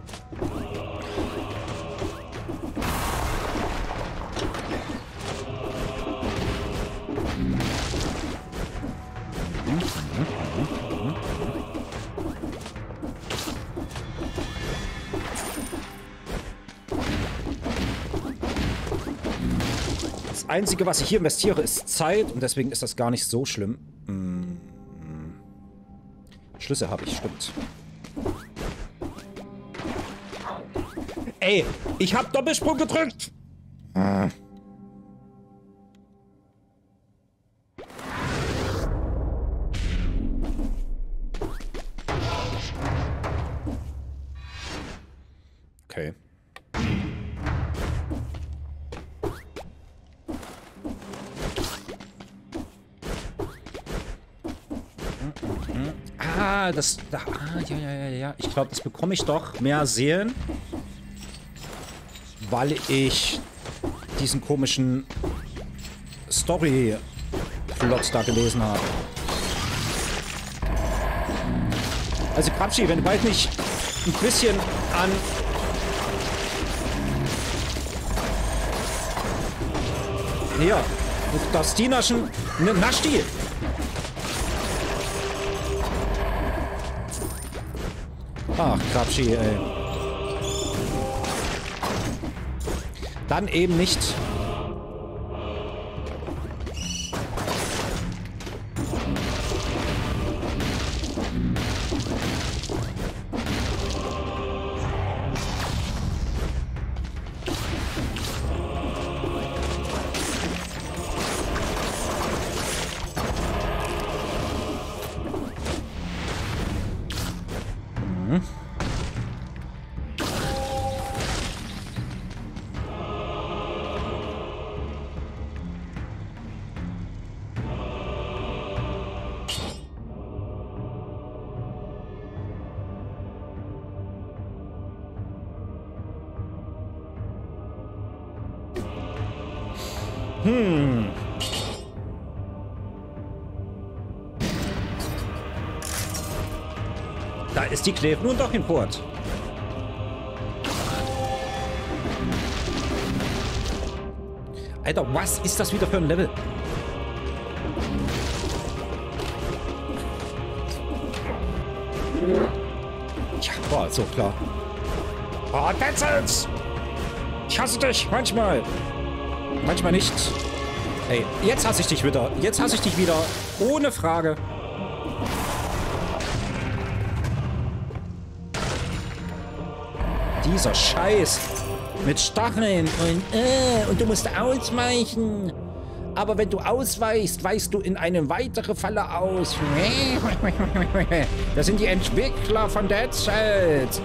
Das Einzige, was ich hier investiere, ist Zeit und deswegen ist das gar nicht so schlimm. Schlüssel habe ich, stimmt. Ey, ich habe Doppelsprung gedrückt! Okay. Ah, das... ja. Ich glaube, das bekomme ich doch. Mehr Seelen. Weil ich diesen komischen Story-Plot da gelesen habe. Also Krabschi, wenn du bald nicht ein bisschen an... Ja, mit das Dienerschen... Naschti! Ach, Krabschi, ey. Dann eben nicht. Da ist die Kleve nun doch in Port. Alter, was ist das wieder für ein Level? Ja, boah, so klar. Oh, Petzels! Ich hasse dich manchmal. Manchmal nicht. Ey, jetzt hasse ich dich wieder. Jetzt hasse ich dich wieder. Ohne Frage. Dieser Scheiß. Mit Stacheln und du musst ausweichen. Aber wenn du ausweichst, weichst du in eine weitere Falle aus. Das sind die Entwickler von Dead Cells.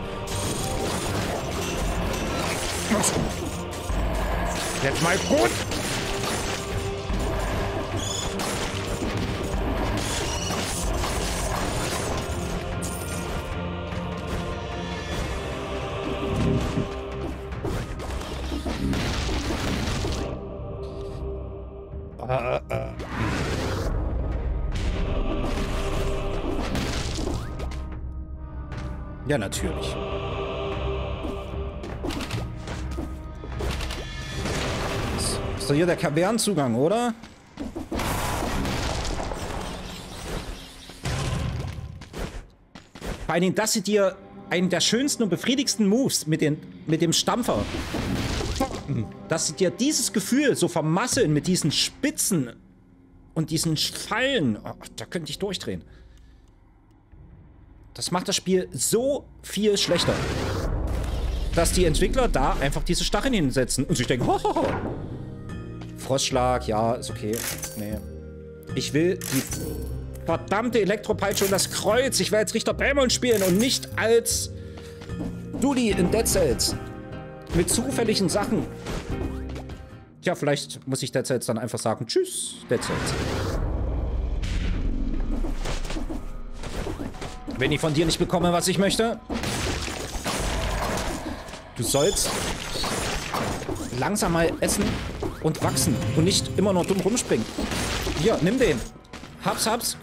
Jetzt mal gut. Ja, natürlich. ist doch hier der Kavernenzugang, oder? Vor allen Dingen, dass sie dir einen der schönsten und befriedigsten Moves mit dem Stampfer, dass sie dir dieses Gefühl so vermasseln mit diesen Spitzen und diesen Fallen. Oh, da könnte ich durchdrehen. Das macht das Spiel so viel schlechter, dass die Entwickler da einfach diese Stacheln hinsetzen und sich denken, hohoho. Frostschlag, ja, ist okay. Nee. Ich will die verdammte Elektropeitsche und das Kreuz. Ich will als Richter Belmont spielen und nicht als Dulli in Dead Cells. Mit zufälligen Sachen. Tja, vielleicht muss ich Dead Cells dann einfach sagen, tschüss, Dead Cells. Wenn ich von dir nicht bekomme, was ich möchte. Du sollst langsam mal essen und wachsen und nicht immer nur dumm rumspringen. Hier, nimm den. Hab's. Hab's.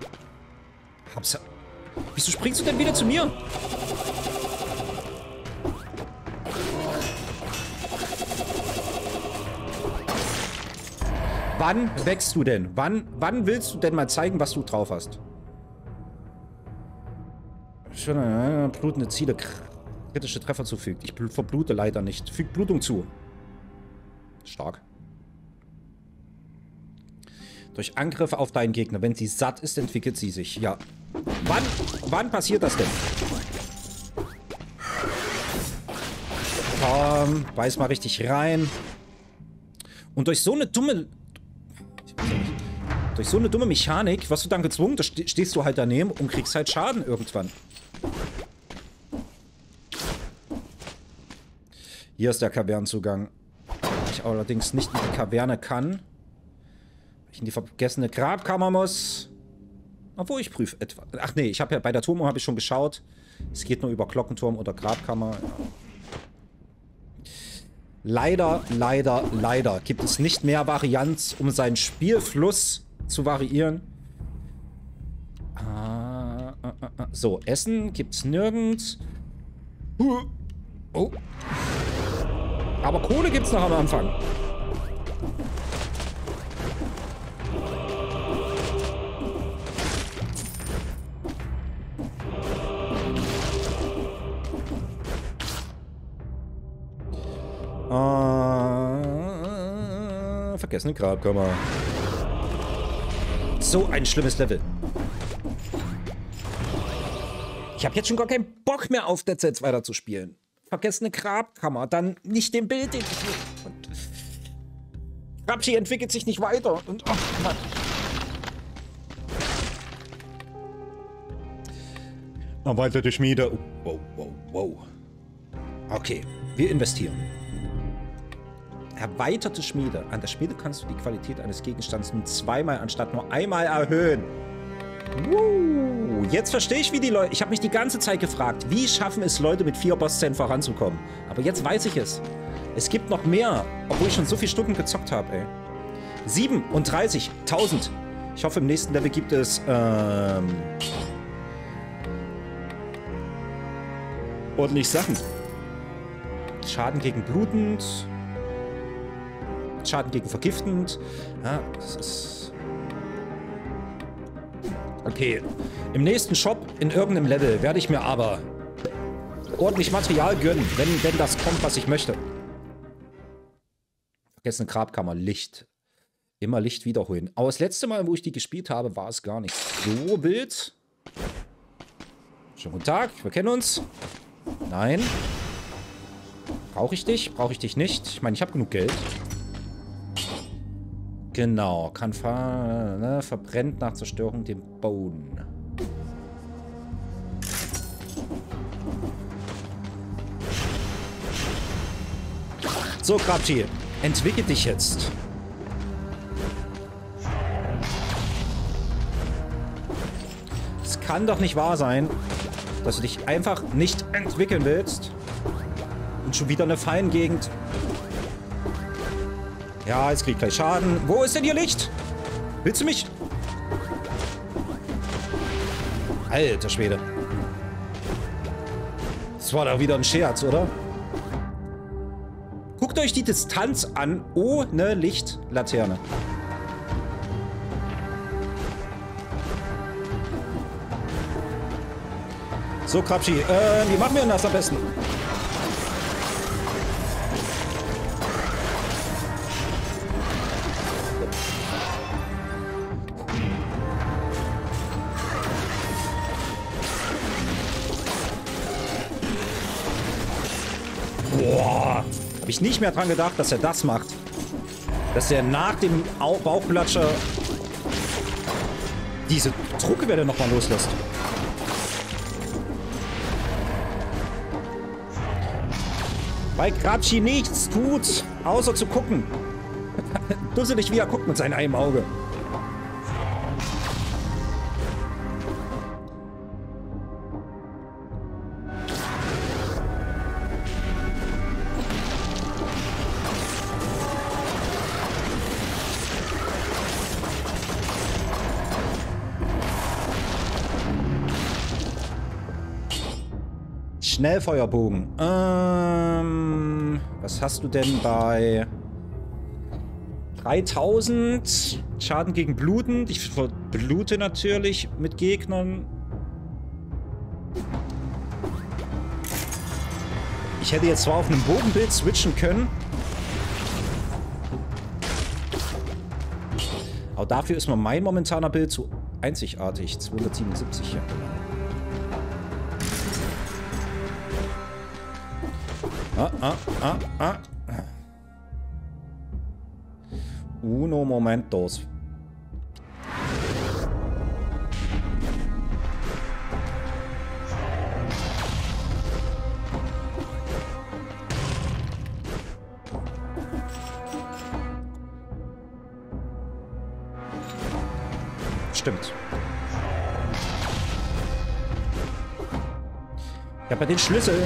Wieso springst du denn wieder zu mir? Wann wächst du denn? Wann willst du denn mal zeigen, was du drauf hast? Blutende Ziele. Kritische Treffer zufügt. Ich verblute leider nicht. Fügt Blutung zu. Stark. Durch Angriffe auf deinen Gegner. Wenn sie satt ist, entwickelt sie sich. Ja. Wann passiert das denn? Komm, beiß mal richtig rein. Und durch so eine dumme Mechanik, was du dann gezwungen, da stehst du halt daneben und kriegst halt Schaden irgendwann. Hier ist der Kavernenzugang. Ich allerdings nicht in die Kaverne kann. Weil ich in die vergessene Grabkammer muss. Obwohl ich prüfe etwa. Ach nee, ich habe ja bei der Turmuhr habe ich schon geschaut. Es geht nur über Glockenturm oder Grabkammer. Ja. Leider gibt es nicht mehr Varianz, um seinen Spielfluss zu variieren. So, Essen gibt's nirgends. Oh. Aber Kohle gibt's noch am Anfang. Vergessene Grabkammer. So ein schlimmes Level. Ich habe jetzt schon gar keinen Bock mehr auf Dead Cells weiterzuspielen. Vergessene Grabkammer, dann nicht den Bild, den ich will. Und Grabschi entwickelt sich nicht weiter. Und oh Mann. Erweiterte Schmiede. Wow. Okay, wir investieren. Erweiterte Schmiede. An der Schmiede kannst du die Qualität eines Gegenstands nun zweimal anstatt nur einmal erhöhen. Jetzt verstehe ich, wie die Leute... Ich habe mich die ganze Zeit gefragt, wie schaffen es Leute mit 4 Bosszenen voranzukommen? Aber jetzt weiß ich es. Es gibt noch mehr, obwohl ich schon so viele Stunden gezockt habe, ey. 37.000. Ich hoffe, im nächsten Level gibt es, ordentlich Sachen. Schaden gegen blutend. Schaden gegen vergiftend. Ja, das ist... Okay. Im nächsten Shop, in irgendeinem Level, werde ich mir aber ordentlich Material gönnen, wenn das kommt, was ich möchte. Vergessene Grabkammer, Licht. Immer Licht wiederholen. Aber das letzte Mal, wo ich die gespielt habe, war es gar nicht so wild. Schönen guten Tag, wir kennen uns. Nein. Brauche ich dich? Brauche ich dich nicht? Ich meine, ich habe genug Geld. Genau, kann verbrennt nach Zerstörung den Boden. So, Grabschi, entwickel dich jetzt. Es kann doch nicht wahr sein, dass du dich einfach nicht entwickeln willst. Und schon wieder eine Feindgegend. Ja, jetzt krieg ich gleich Schaden. Wo ist denn hier Licht? Willst du mich? Alter Schwede. Das war doch wieder ein Scherz, oder? Guckt euch die Distanz an ohne Lichtlaterne. So, Krabschi, wie machen wir denn das am besten? Boah, habe ich nicht mehr dran gedacht, dass er das macht. Dass er nach dem Bauchplatscher diese Druckwelle nochmal loslässt. Weil Krabschi nichts tut, außer zu gucken. Dusselig, wie er guckt mit seinem einen Auge. Schnellfeuerbogen. Was hast du denn bei 3000 Schaden gegen Bluten? Ich verblute natürlich mit Gegnern. Ich hätte jetzt zwar auf einem Bogenbild switchen können. Aber dafür ist mir mein momentaner Bild zu einzigartig. 277 hier. Uno momentos. Stimmt. Ich habe ja den Schlüssel.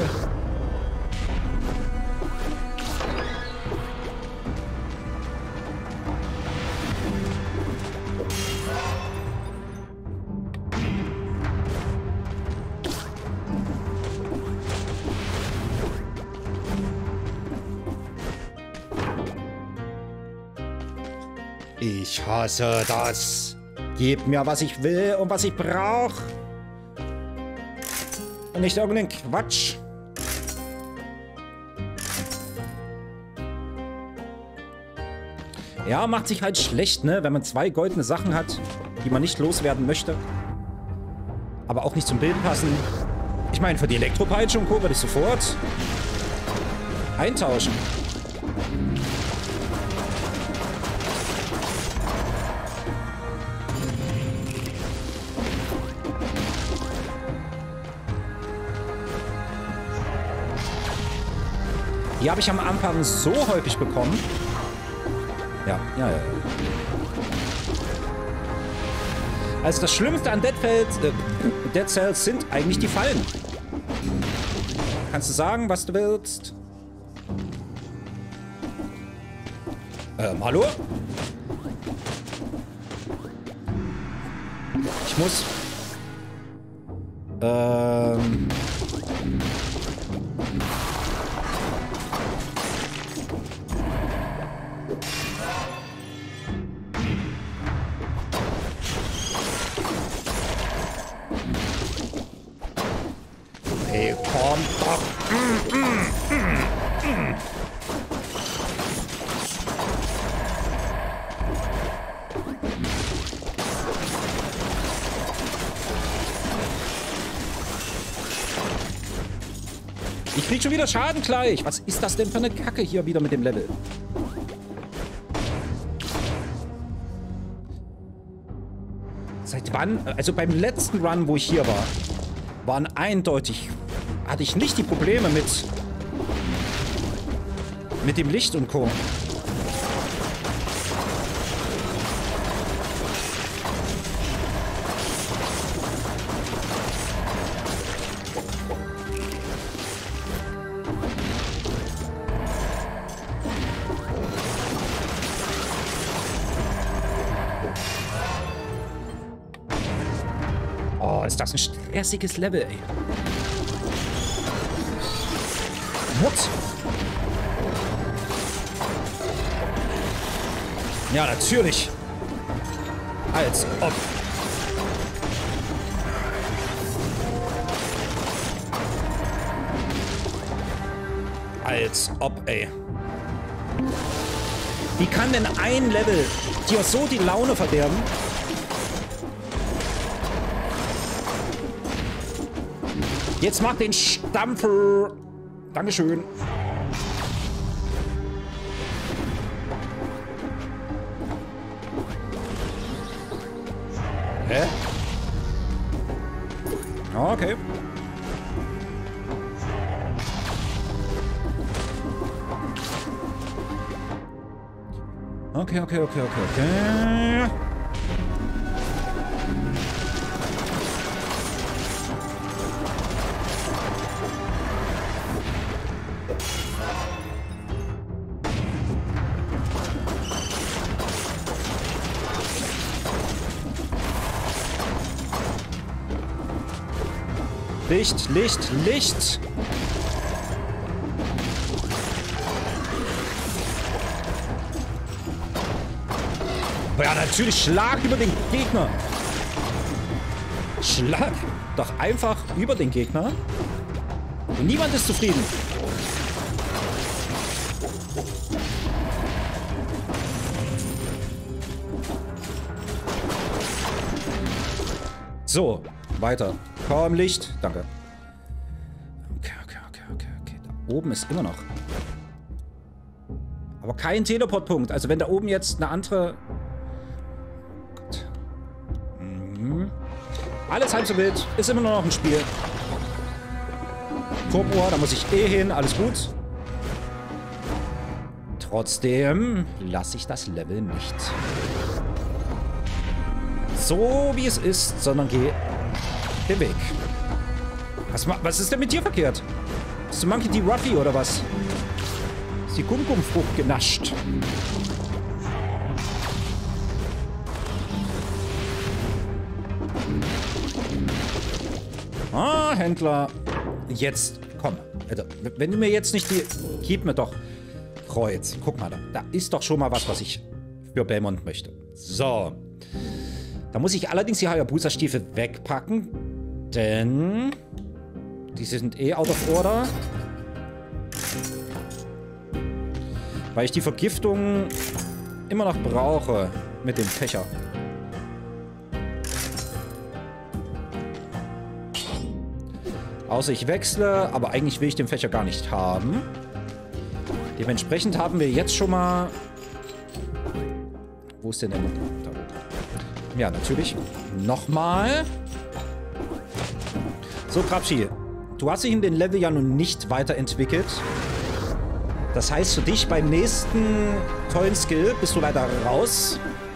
Ich hasse das. Gib mir, was ich will und was ich brauche. Und nicht irgendeinen Quatsch. Ja, macht sich halt schlecht, ne? Wenn man zwei goldene Sachen hat, die man nicht loswerden möchte. Aber auch nicht zum Bild passen. Ich meine, für die Elektropeitsche und Co. würde ich sofort eintauschen. Die habe ich am Anfang so häufig bekommen. Ja. Also das Schlimmste an Dead Cells sind eigentlich die Fallen. Kannst du sagen, was du willst? Hallo? Ich muss... Hey, komm doch. Ich krieg schon wieder Schaden gleich. Was ist das denn für eine Kacke hier wieder mit dem Level? Seit wann? Also beim letzten Run, wo ich hier war, waren eindeutig... Hatte ich nicht die Probleme mit dem Licht und Co. Oh, ist das ein stressiges Level, ey. What? Ja, natürlich. Als ob. Als ob, ey. Wie kann denn ein Level dir so die Laune verderben? Jetzt mach den Stampfer. Dankeschön. Hä? Okay. Okay. Licht, Licht, Licht! Ja, natürlich, schlag über den Gegner. Schlag doch einfach über den Gegner. Und niemand ist zufrieden. So, weiter. Komm, Licht. Danke. Okay. Da oben ist immer noch. Aber kein Teleportpunkt. Also wenn da oben jetzt eine andere... Alles halb so wild. Ist immer nur noch ein Spiel. Turbohr, da muss ich eh hin. Alles gut. Trotzdem lasse ich das Level nicht. So wie es ist, sondern gehe den Weg. Was ist denn mit dir verkehrt? Bist du Monkey D. Ruffy oder was? Ist die Gum-Gum-Frucht genascht? Ah, Händler. Jetzt, komm. Also, wenn du mir jetzt nicht die... Gib mir doch Kreuz. Guck mal, da ist doch schon mal was ich für Belmont möchte. So. Da muss ich allerdings die Hayabusa-Stiefel wegpacken, denn die sind eh out of order. Weil ich die Vergiftung immer noch brauche mit dem Fächer. Außer ich wechsle, aber eigentlich will ich den Fächer gar nicht haben. Dementsprechend haben wir jetzt schon mal... Wo ist denn der? Da oben. Ja, natürlich. Nochmal. So, Krabschi. Du hast dich in den Level ja nun nicht weiterentwickelt. Das heißt, für dich beim nächsten tollen Skill bist du leider raus.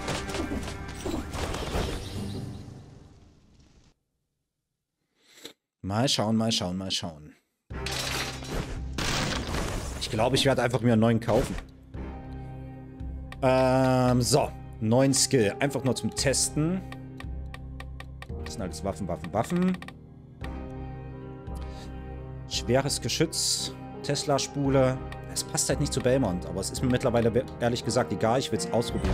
Mal schauen. Ich glaube, ich werde einfach mir einen neuen kaufen. So. Neuen Skill. Einfach nur zum Testen. Das sind alles Waffen. Schweres Geschütz. Tesla-Spule. Es passt halt nicht zu Belmont, aber es ist mir mittlerweile ehrlich gesagt egal. Ich will es ausprobieren.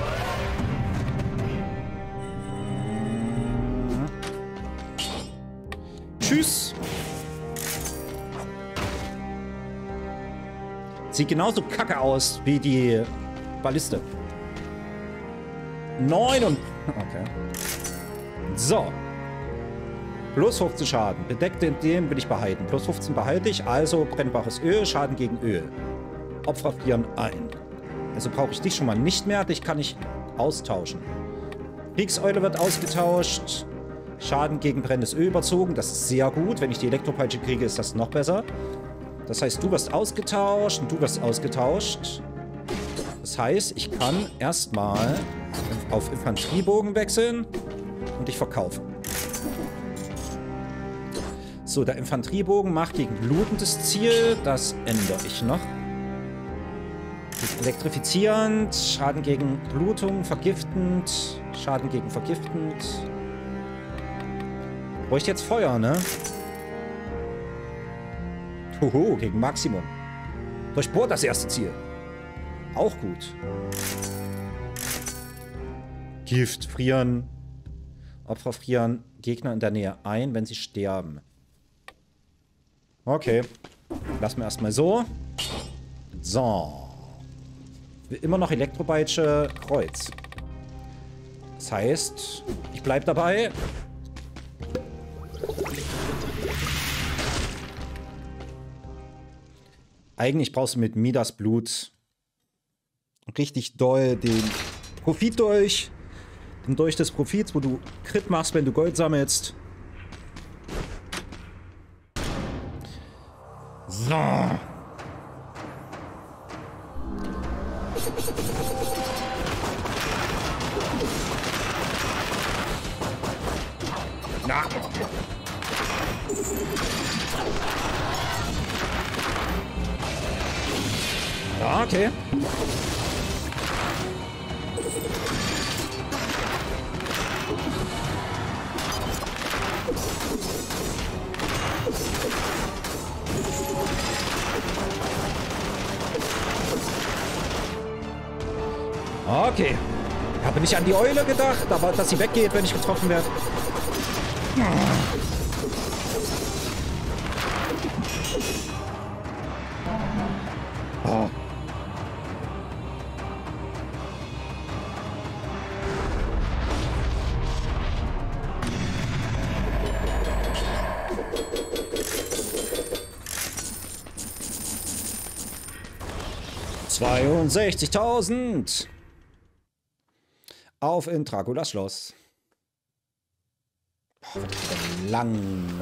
Tschüss. Sieht genauso kacke aus wie die Balliste. 9 und... Okay. So. Plus 15 Schaden. Bedeckte in dem will ich behalten. Plus 15 behalte ich. Also brennbares Öl. Schaden gegen Öl. Opfer frieren ein. Also brauche ich dich schon mal nicht mehr. Dich kann ich austauschen. Kriegseule wird ausgetauscht. Schaden gegen brennendes Öl überzogen. Das ist sehr gut. Wenn ich die Elektropeitsche kriege, ist das noch besser. Das heißt, du wirst ausgetauscht und du wirst ausgetauscht. Das heißt, ich kann erstmal auf Infanteriebogen wechseln und dich verkaufen. So, der Infanteriebogen macht gegen blutendes Ziel. Das ändere ich noch. Elektrifizierend, Schaden gegen Blutung, vergiftend, Schaden gegen vergiftend. Bräuchte jetzt Feuer, ne? Hoho, gegen Maximum. Durchbohrt das erste Ziel. Auch gut. Gift, frieren. Opfer frieren Gegner in der Nähe ein, wenn sie sterben. Okay. Lassen wir erstmal so. So. Immer noch Elektrobeitsche Kreuz. Das heißt, ich bleib dabei. Eigentlich brauchst du mit Midas Blut richtig doll den Profit-Dolch. Den Dolch des Profits, wo du Crit machst, wenn du Gold sammelst. So. Na. Ja, okay. Okay. Ich habe nicht an die Eule gedacht, aber dass sie weggeht, wenn ich getroffen werde. Oh. $62.000 auf in Draculas Schloss. Boah, was ist denn lang?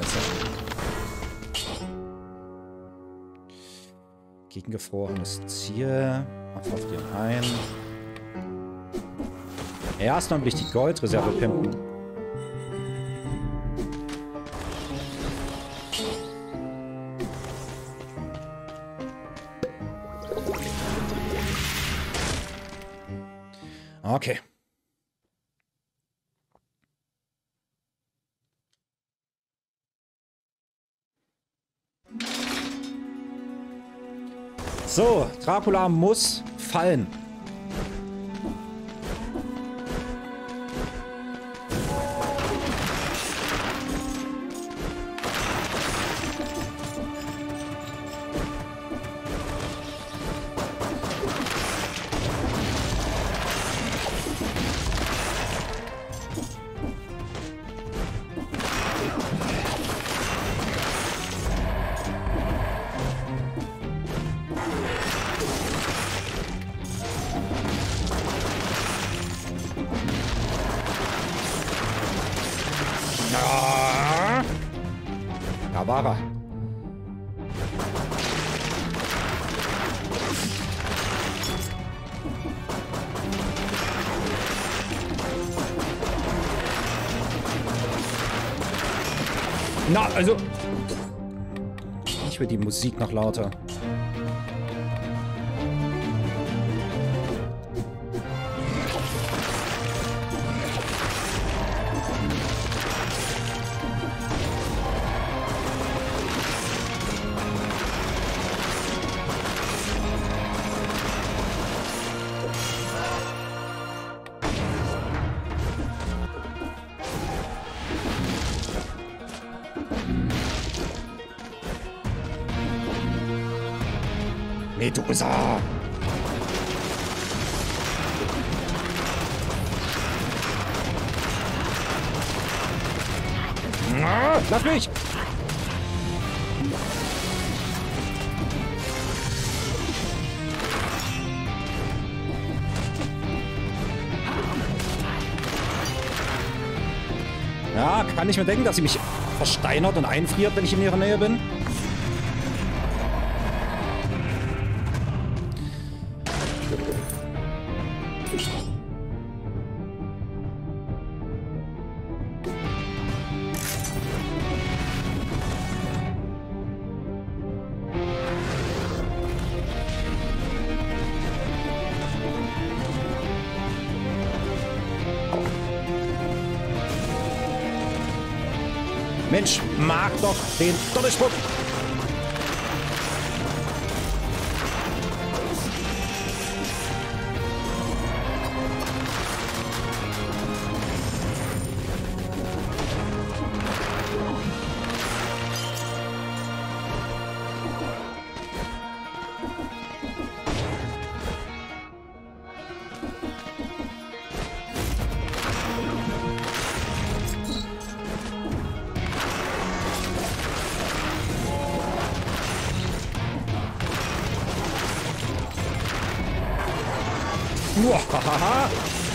Gegengefrorenes Ziel. Abfrieren ein. Erstmal will ich die Goldreserve pimpen. Okay. So, Dracula muss fallen. Da war er. Na, also... Ich will die Musik noch lauter. Medusa! Ah, lass mich! Ja, kann ich mir denken, dass sie mich versteinert und einfriert, wenn ich in ihrer Nähe bin? Mensch, mag doch den Doppelspuck! Uahaha.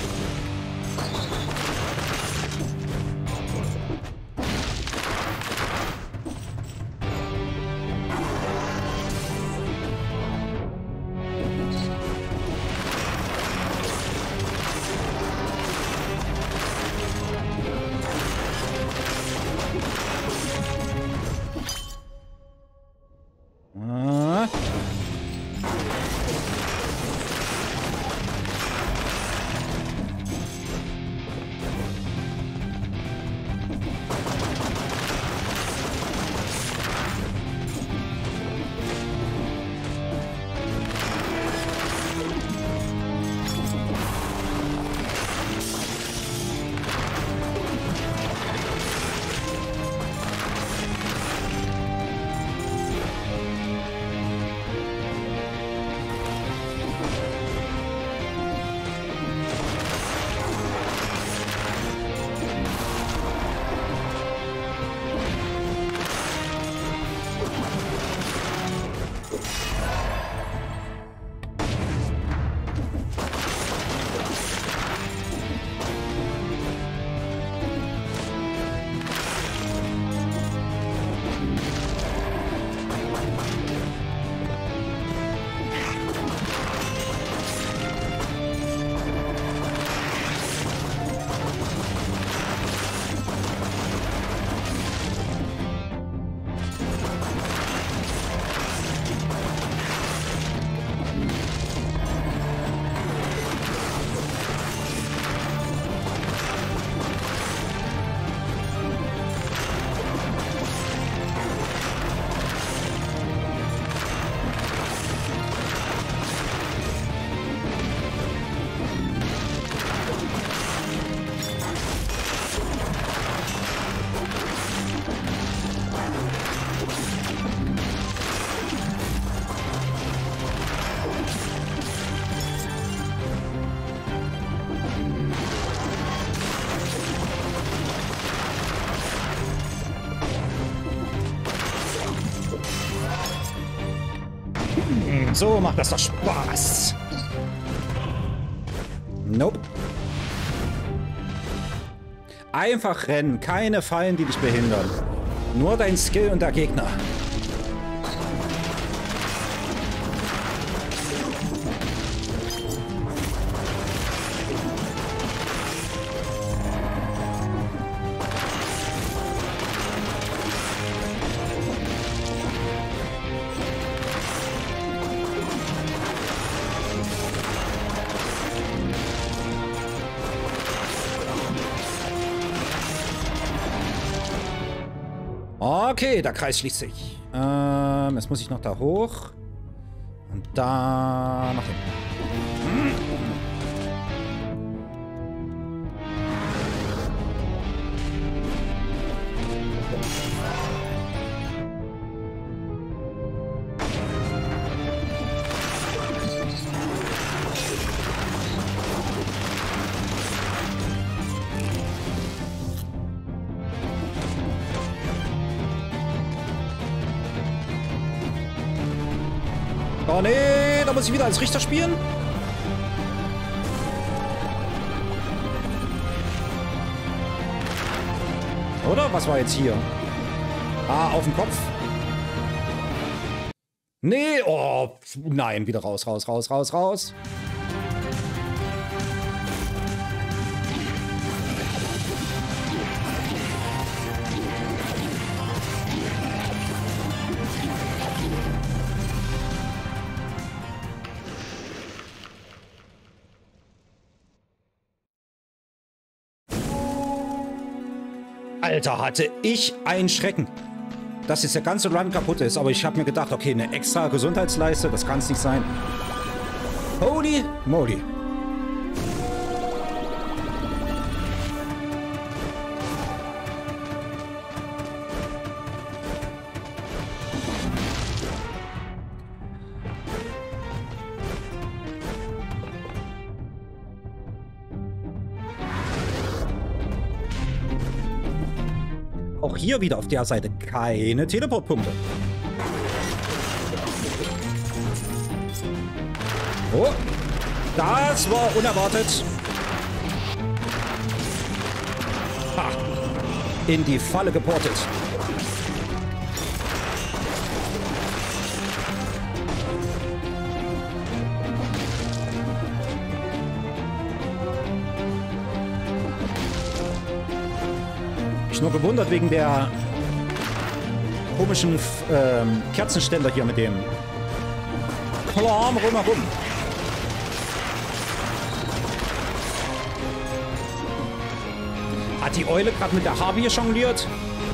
So macht das doch Spaß. Nope. Einfach rennen. Keine Fallen, die dich behindern. Nur dein Skill und der Gegner. Okay, der Kreis schließt sich. Jetzt muss ich noch da hoch. Und da nach hinten. Oh nee, da muss ich wieder als Richter spielen. Oder? Was war jetzt hier? Ah, auf dem Kopf. Nee, oh, nein, wieder raus, raus, raus, raus, raus. Alter, hatte ich einen Schrecken, dass jetzt der ganze Run kaputt ist. Aber ich habe mir gedacht, okay, eine extra Gesundheitsleiste, das kann es nicht sein. Holy moly. Auch hier wieder auf der Seite keine Teleportpunkte. Oh. Das war unerwartet. Ha. In die Falle geportet. Ich nur gewundert wegen der komischen Kerzenständer hier mit dem Klam rumherum. Hat die Eule gerade mit der Harpie jongliert?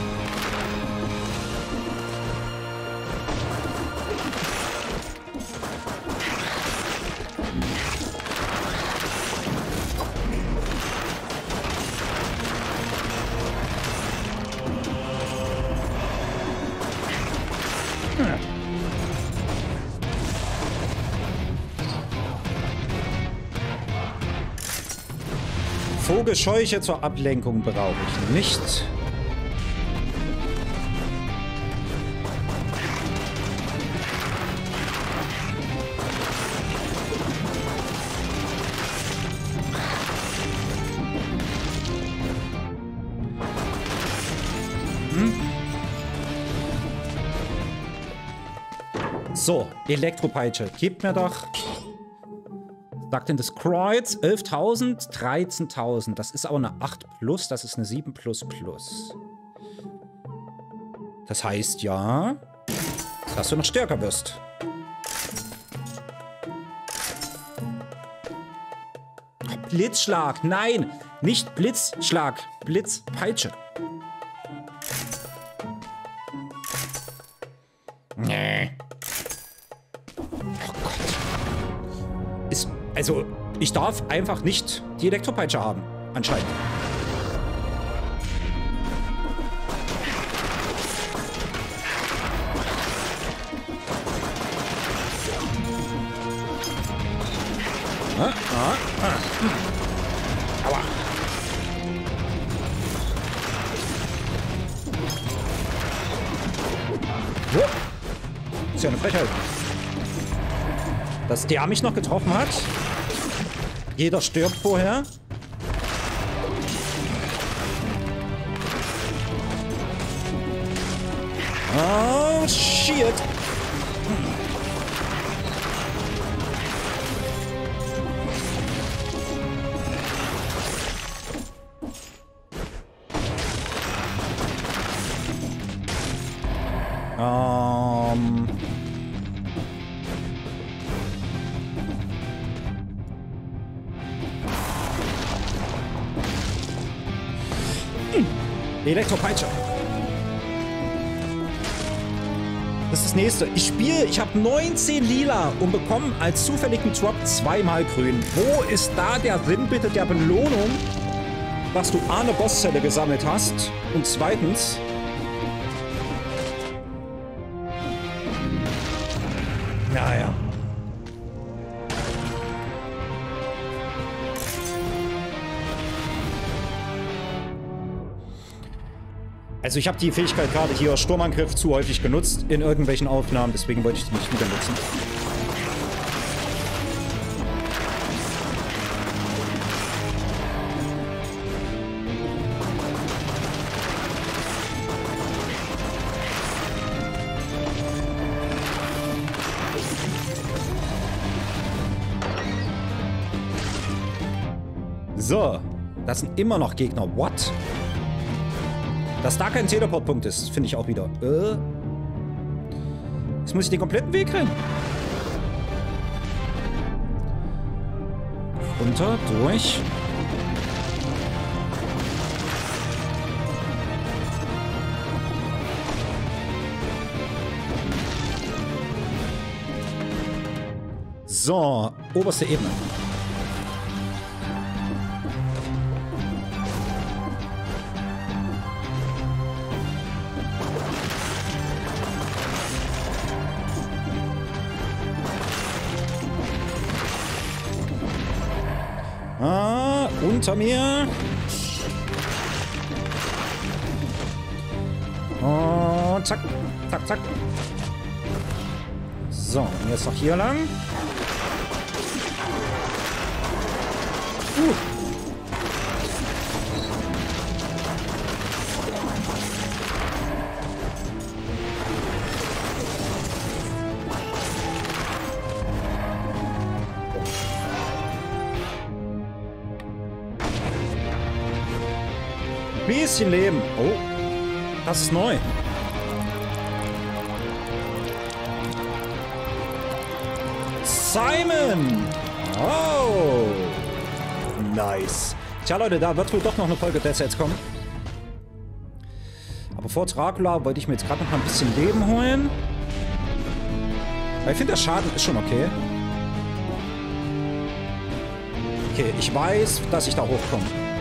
Vogelscheuche zur Ablenkung brauche ich nicht. So, Elektropeitsche. Gib mir doch... Sagt denn das Kreuz? 11.000, 13.000. Das ist aber eine 8 plus, das ist eine 7 plus plus. Das heißt ja, dass du noch stärker wirst. Blitzschlag, nein, nicht Blitzschlag, Blitzpeitsche. Nee. Also, ich darf einfach nicht die Elektropeitsche haben, anscheinend. Aua. So. Ist ja eine Frechheit. Dass der mich noch getroffen hat. Jeder stirbt vorher. Oh, shit. Elektropeitsche. Das ist das nächste. Ich habe 19 Lila und bekomme als zufälligen Drop 2-mal grün. Wo ist da der Sinn bitte der Belohnung, dass du A, eine Bosszelle gesammelt hast und zweitens... Naja. Also ich habe die Fähigkeit gerade hier Sturmangriff zu häufig genutzt in irgendwelchen Aufnahmen, deswegen wollte ich die nicht wieder nutzen. So, das sind immer noch Gegner. What? Dass da kein Teleportpunkt ist, finde ich auch wieder. Jetzt muss ich den kompletten Weg rennen. Runter, durch. So, oberste Ebene. Unter mir. Und zack, zack, zack. So, und jetzt noch hier lang. Bisschen Leben. Oh, das ist neu. Simon! Oh! Nice. Tja, Leute, da wird wohl doch noch eine Folge Dead Cells kommen. Aber vor Dracula wollte ich mir jetzt gerade noch mal ein bisschen Leben holen. Weil ich finde, der Schaden ist schon okay. Okay, ich weiß, dass ich da hochkomme.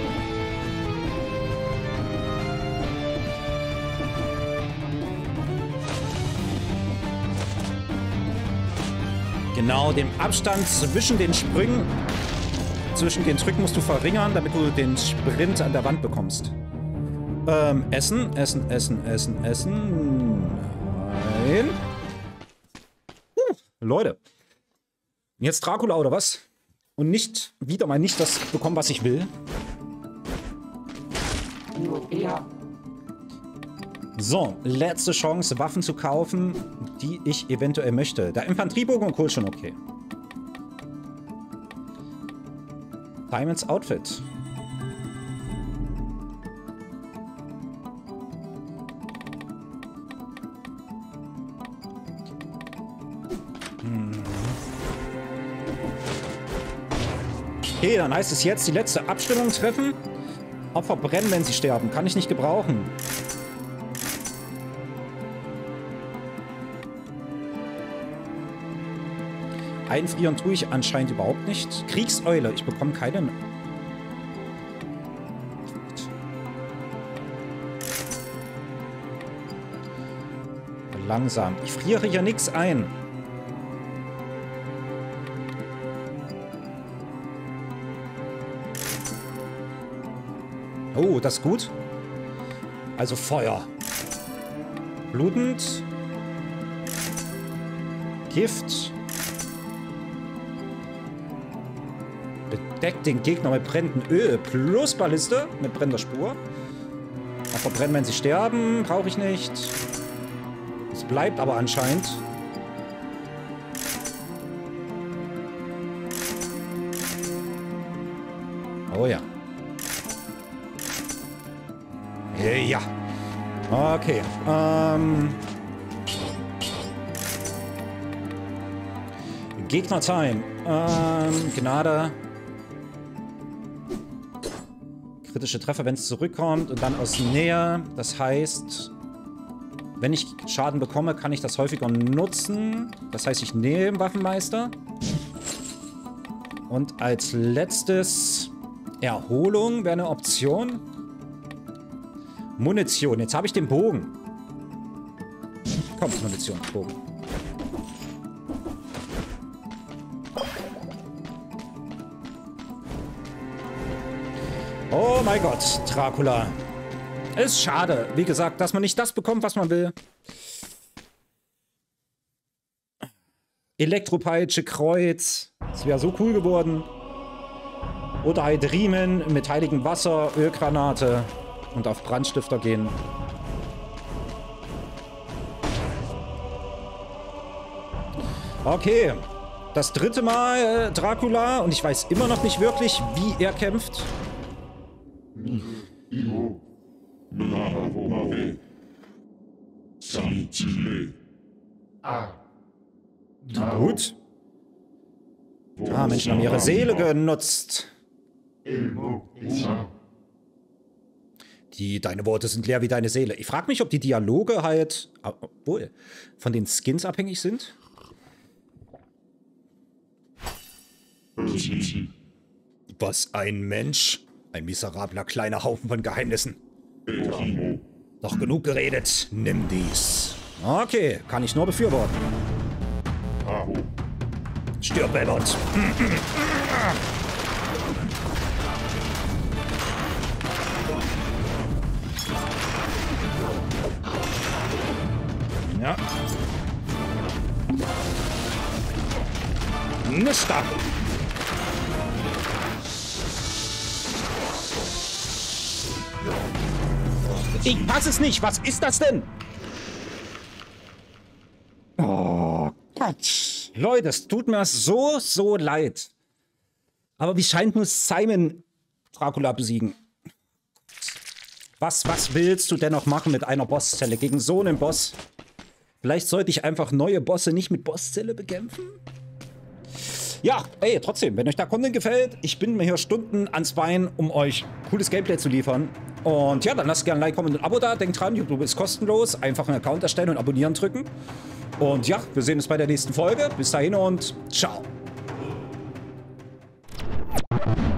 Genau, den Abstand zwischen den Sprüngen, zwischen den Drücken musst du verringern, damit du den Sprint an der Wand bekommst. Essen. Nein. Leute. Jetzt Dracula oder was? Und nicht, wieder mal nicht das bekommen, was ich will. So, letzte Chance, Waffen zu kaufen, die ich eventuell möchte. Der Infanteriebogen und Kohl schon okay. Simons Outfit. Okay, dann heißt es jetzt die letzte Abstimmung treffen. Opfer brennen, wenn sie sterben. Kann ich nicht gebrauchen. Einfrieren tue ich anscheinend überhaupt nicht. Kriegseule. Ich bekomme keine... Langsam. Ich friere hier nichts ein. Oh, das ist gut. Also Feuer. Blutend. Gift. Bedeckt den Gegner mit brennendem Öl. Plus Balliste mit brennender Spur. Auch verbrennen, wenn sie sterben. Brauche ich nicht. Es bleibt aber anscheinend. Oh ja. Ja. Okay. Gegner-Time. Gnade. Kritische Treffer, wenn es zurückkommt und dann aus Nähe. Das heißt, wenn ich Schaden bekomme, kann ich das häufiger nutzen. Das heißt, ich nehme Waffenmeister. Und als letztes Erholung wäre eine Option. Munition. Jetzt habe ich den Bogen. Komm, Munition, Bogen. Oh mein Gott, Dracula. Ist schade, wie gesagt, dass man nicht das bekommt, was man will. Elektropeitsche, Kreuz. Das wäre so cool geworden. Oder halt Riemen mit heiligem Wasser, Ölgranate. Und auf Brandstifter gehen. Okay. Das dritte Mal Dracula. Und ich weiß immer noch nicht wirklich, wie er kämpft. Gut. Ah, Menschen haben ihre Seele genutzt. Deine Worte sind leer wie deine Seele. Ich frage mich, ob die Dialoge halt obwohl, von den Skins abhängig sind. Was ein Mensch. Ein miserabler kleiner Haufen von Geheimnissen. Doch genug geredet. Nimm dies. Okay, kann ich nur befürworten. Stirb, Belmont. Ja. Nicht ab. Ich passe es nicht. Was ist das denn? Oh Gott. Leute, es tut mir so leid. Aber wie scheint, muss Simon Dracula besiegen. Was willst du denn noch machen mit einer Bosszelle gegen so einen Boss? Vielleicht sollte ich einfach neue Bosse nicht mit Bosszelle bekämpfen? Ja, ey, trotzdem, wenn euch der Content gefällt, ich bin mir hier Stunden ans Bein, um euch cooles Gameplay zu liefern. Und ja, dann lasst gerne ein Like, Comment und ein Abo da. Denkt dran, YouTube ist kostenlos. Einfach einen Account erstellen und abonnieren drücken. Und ja, wir sehen uns bei der nächsten Folge. Bis dahin und ciao.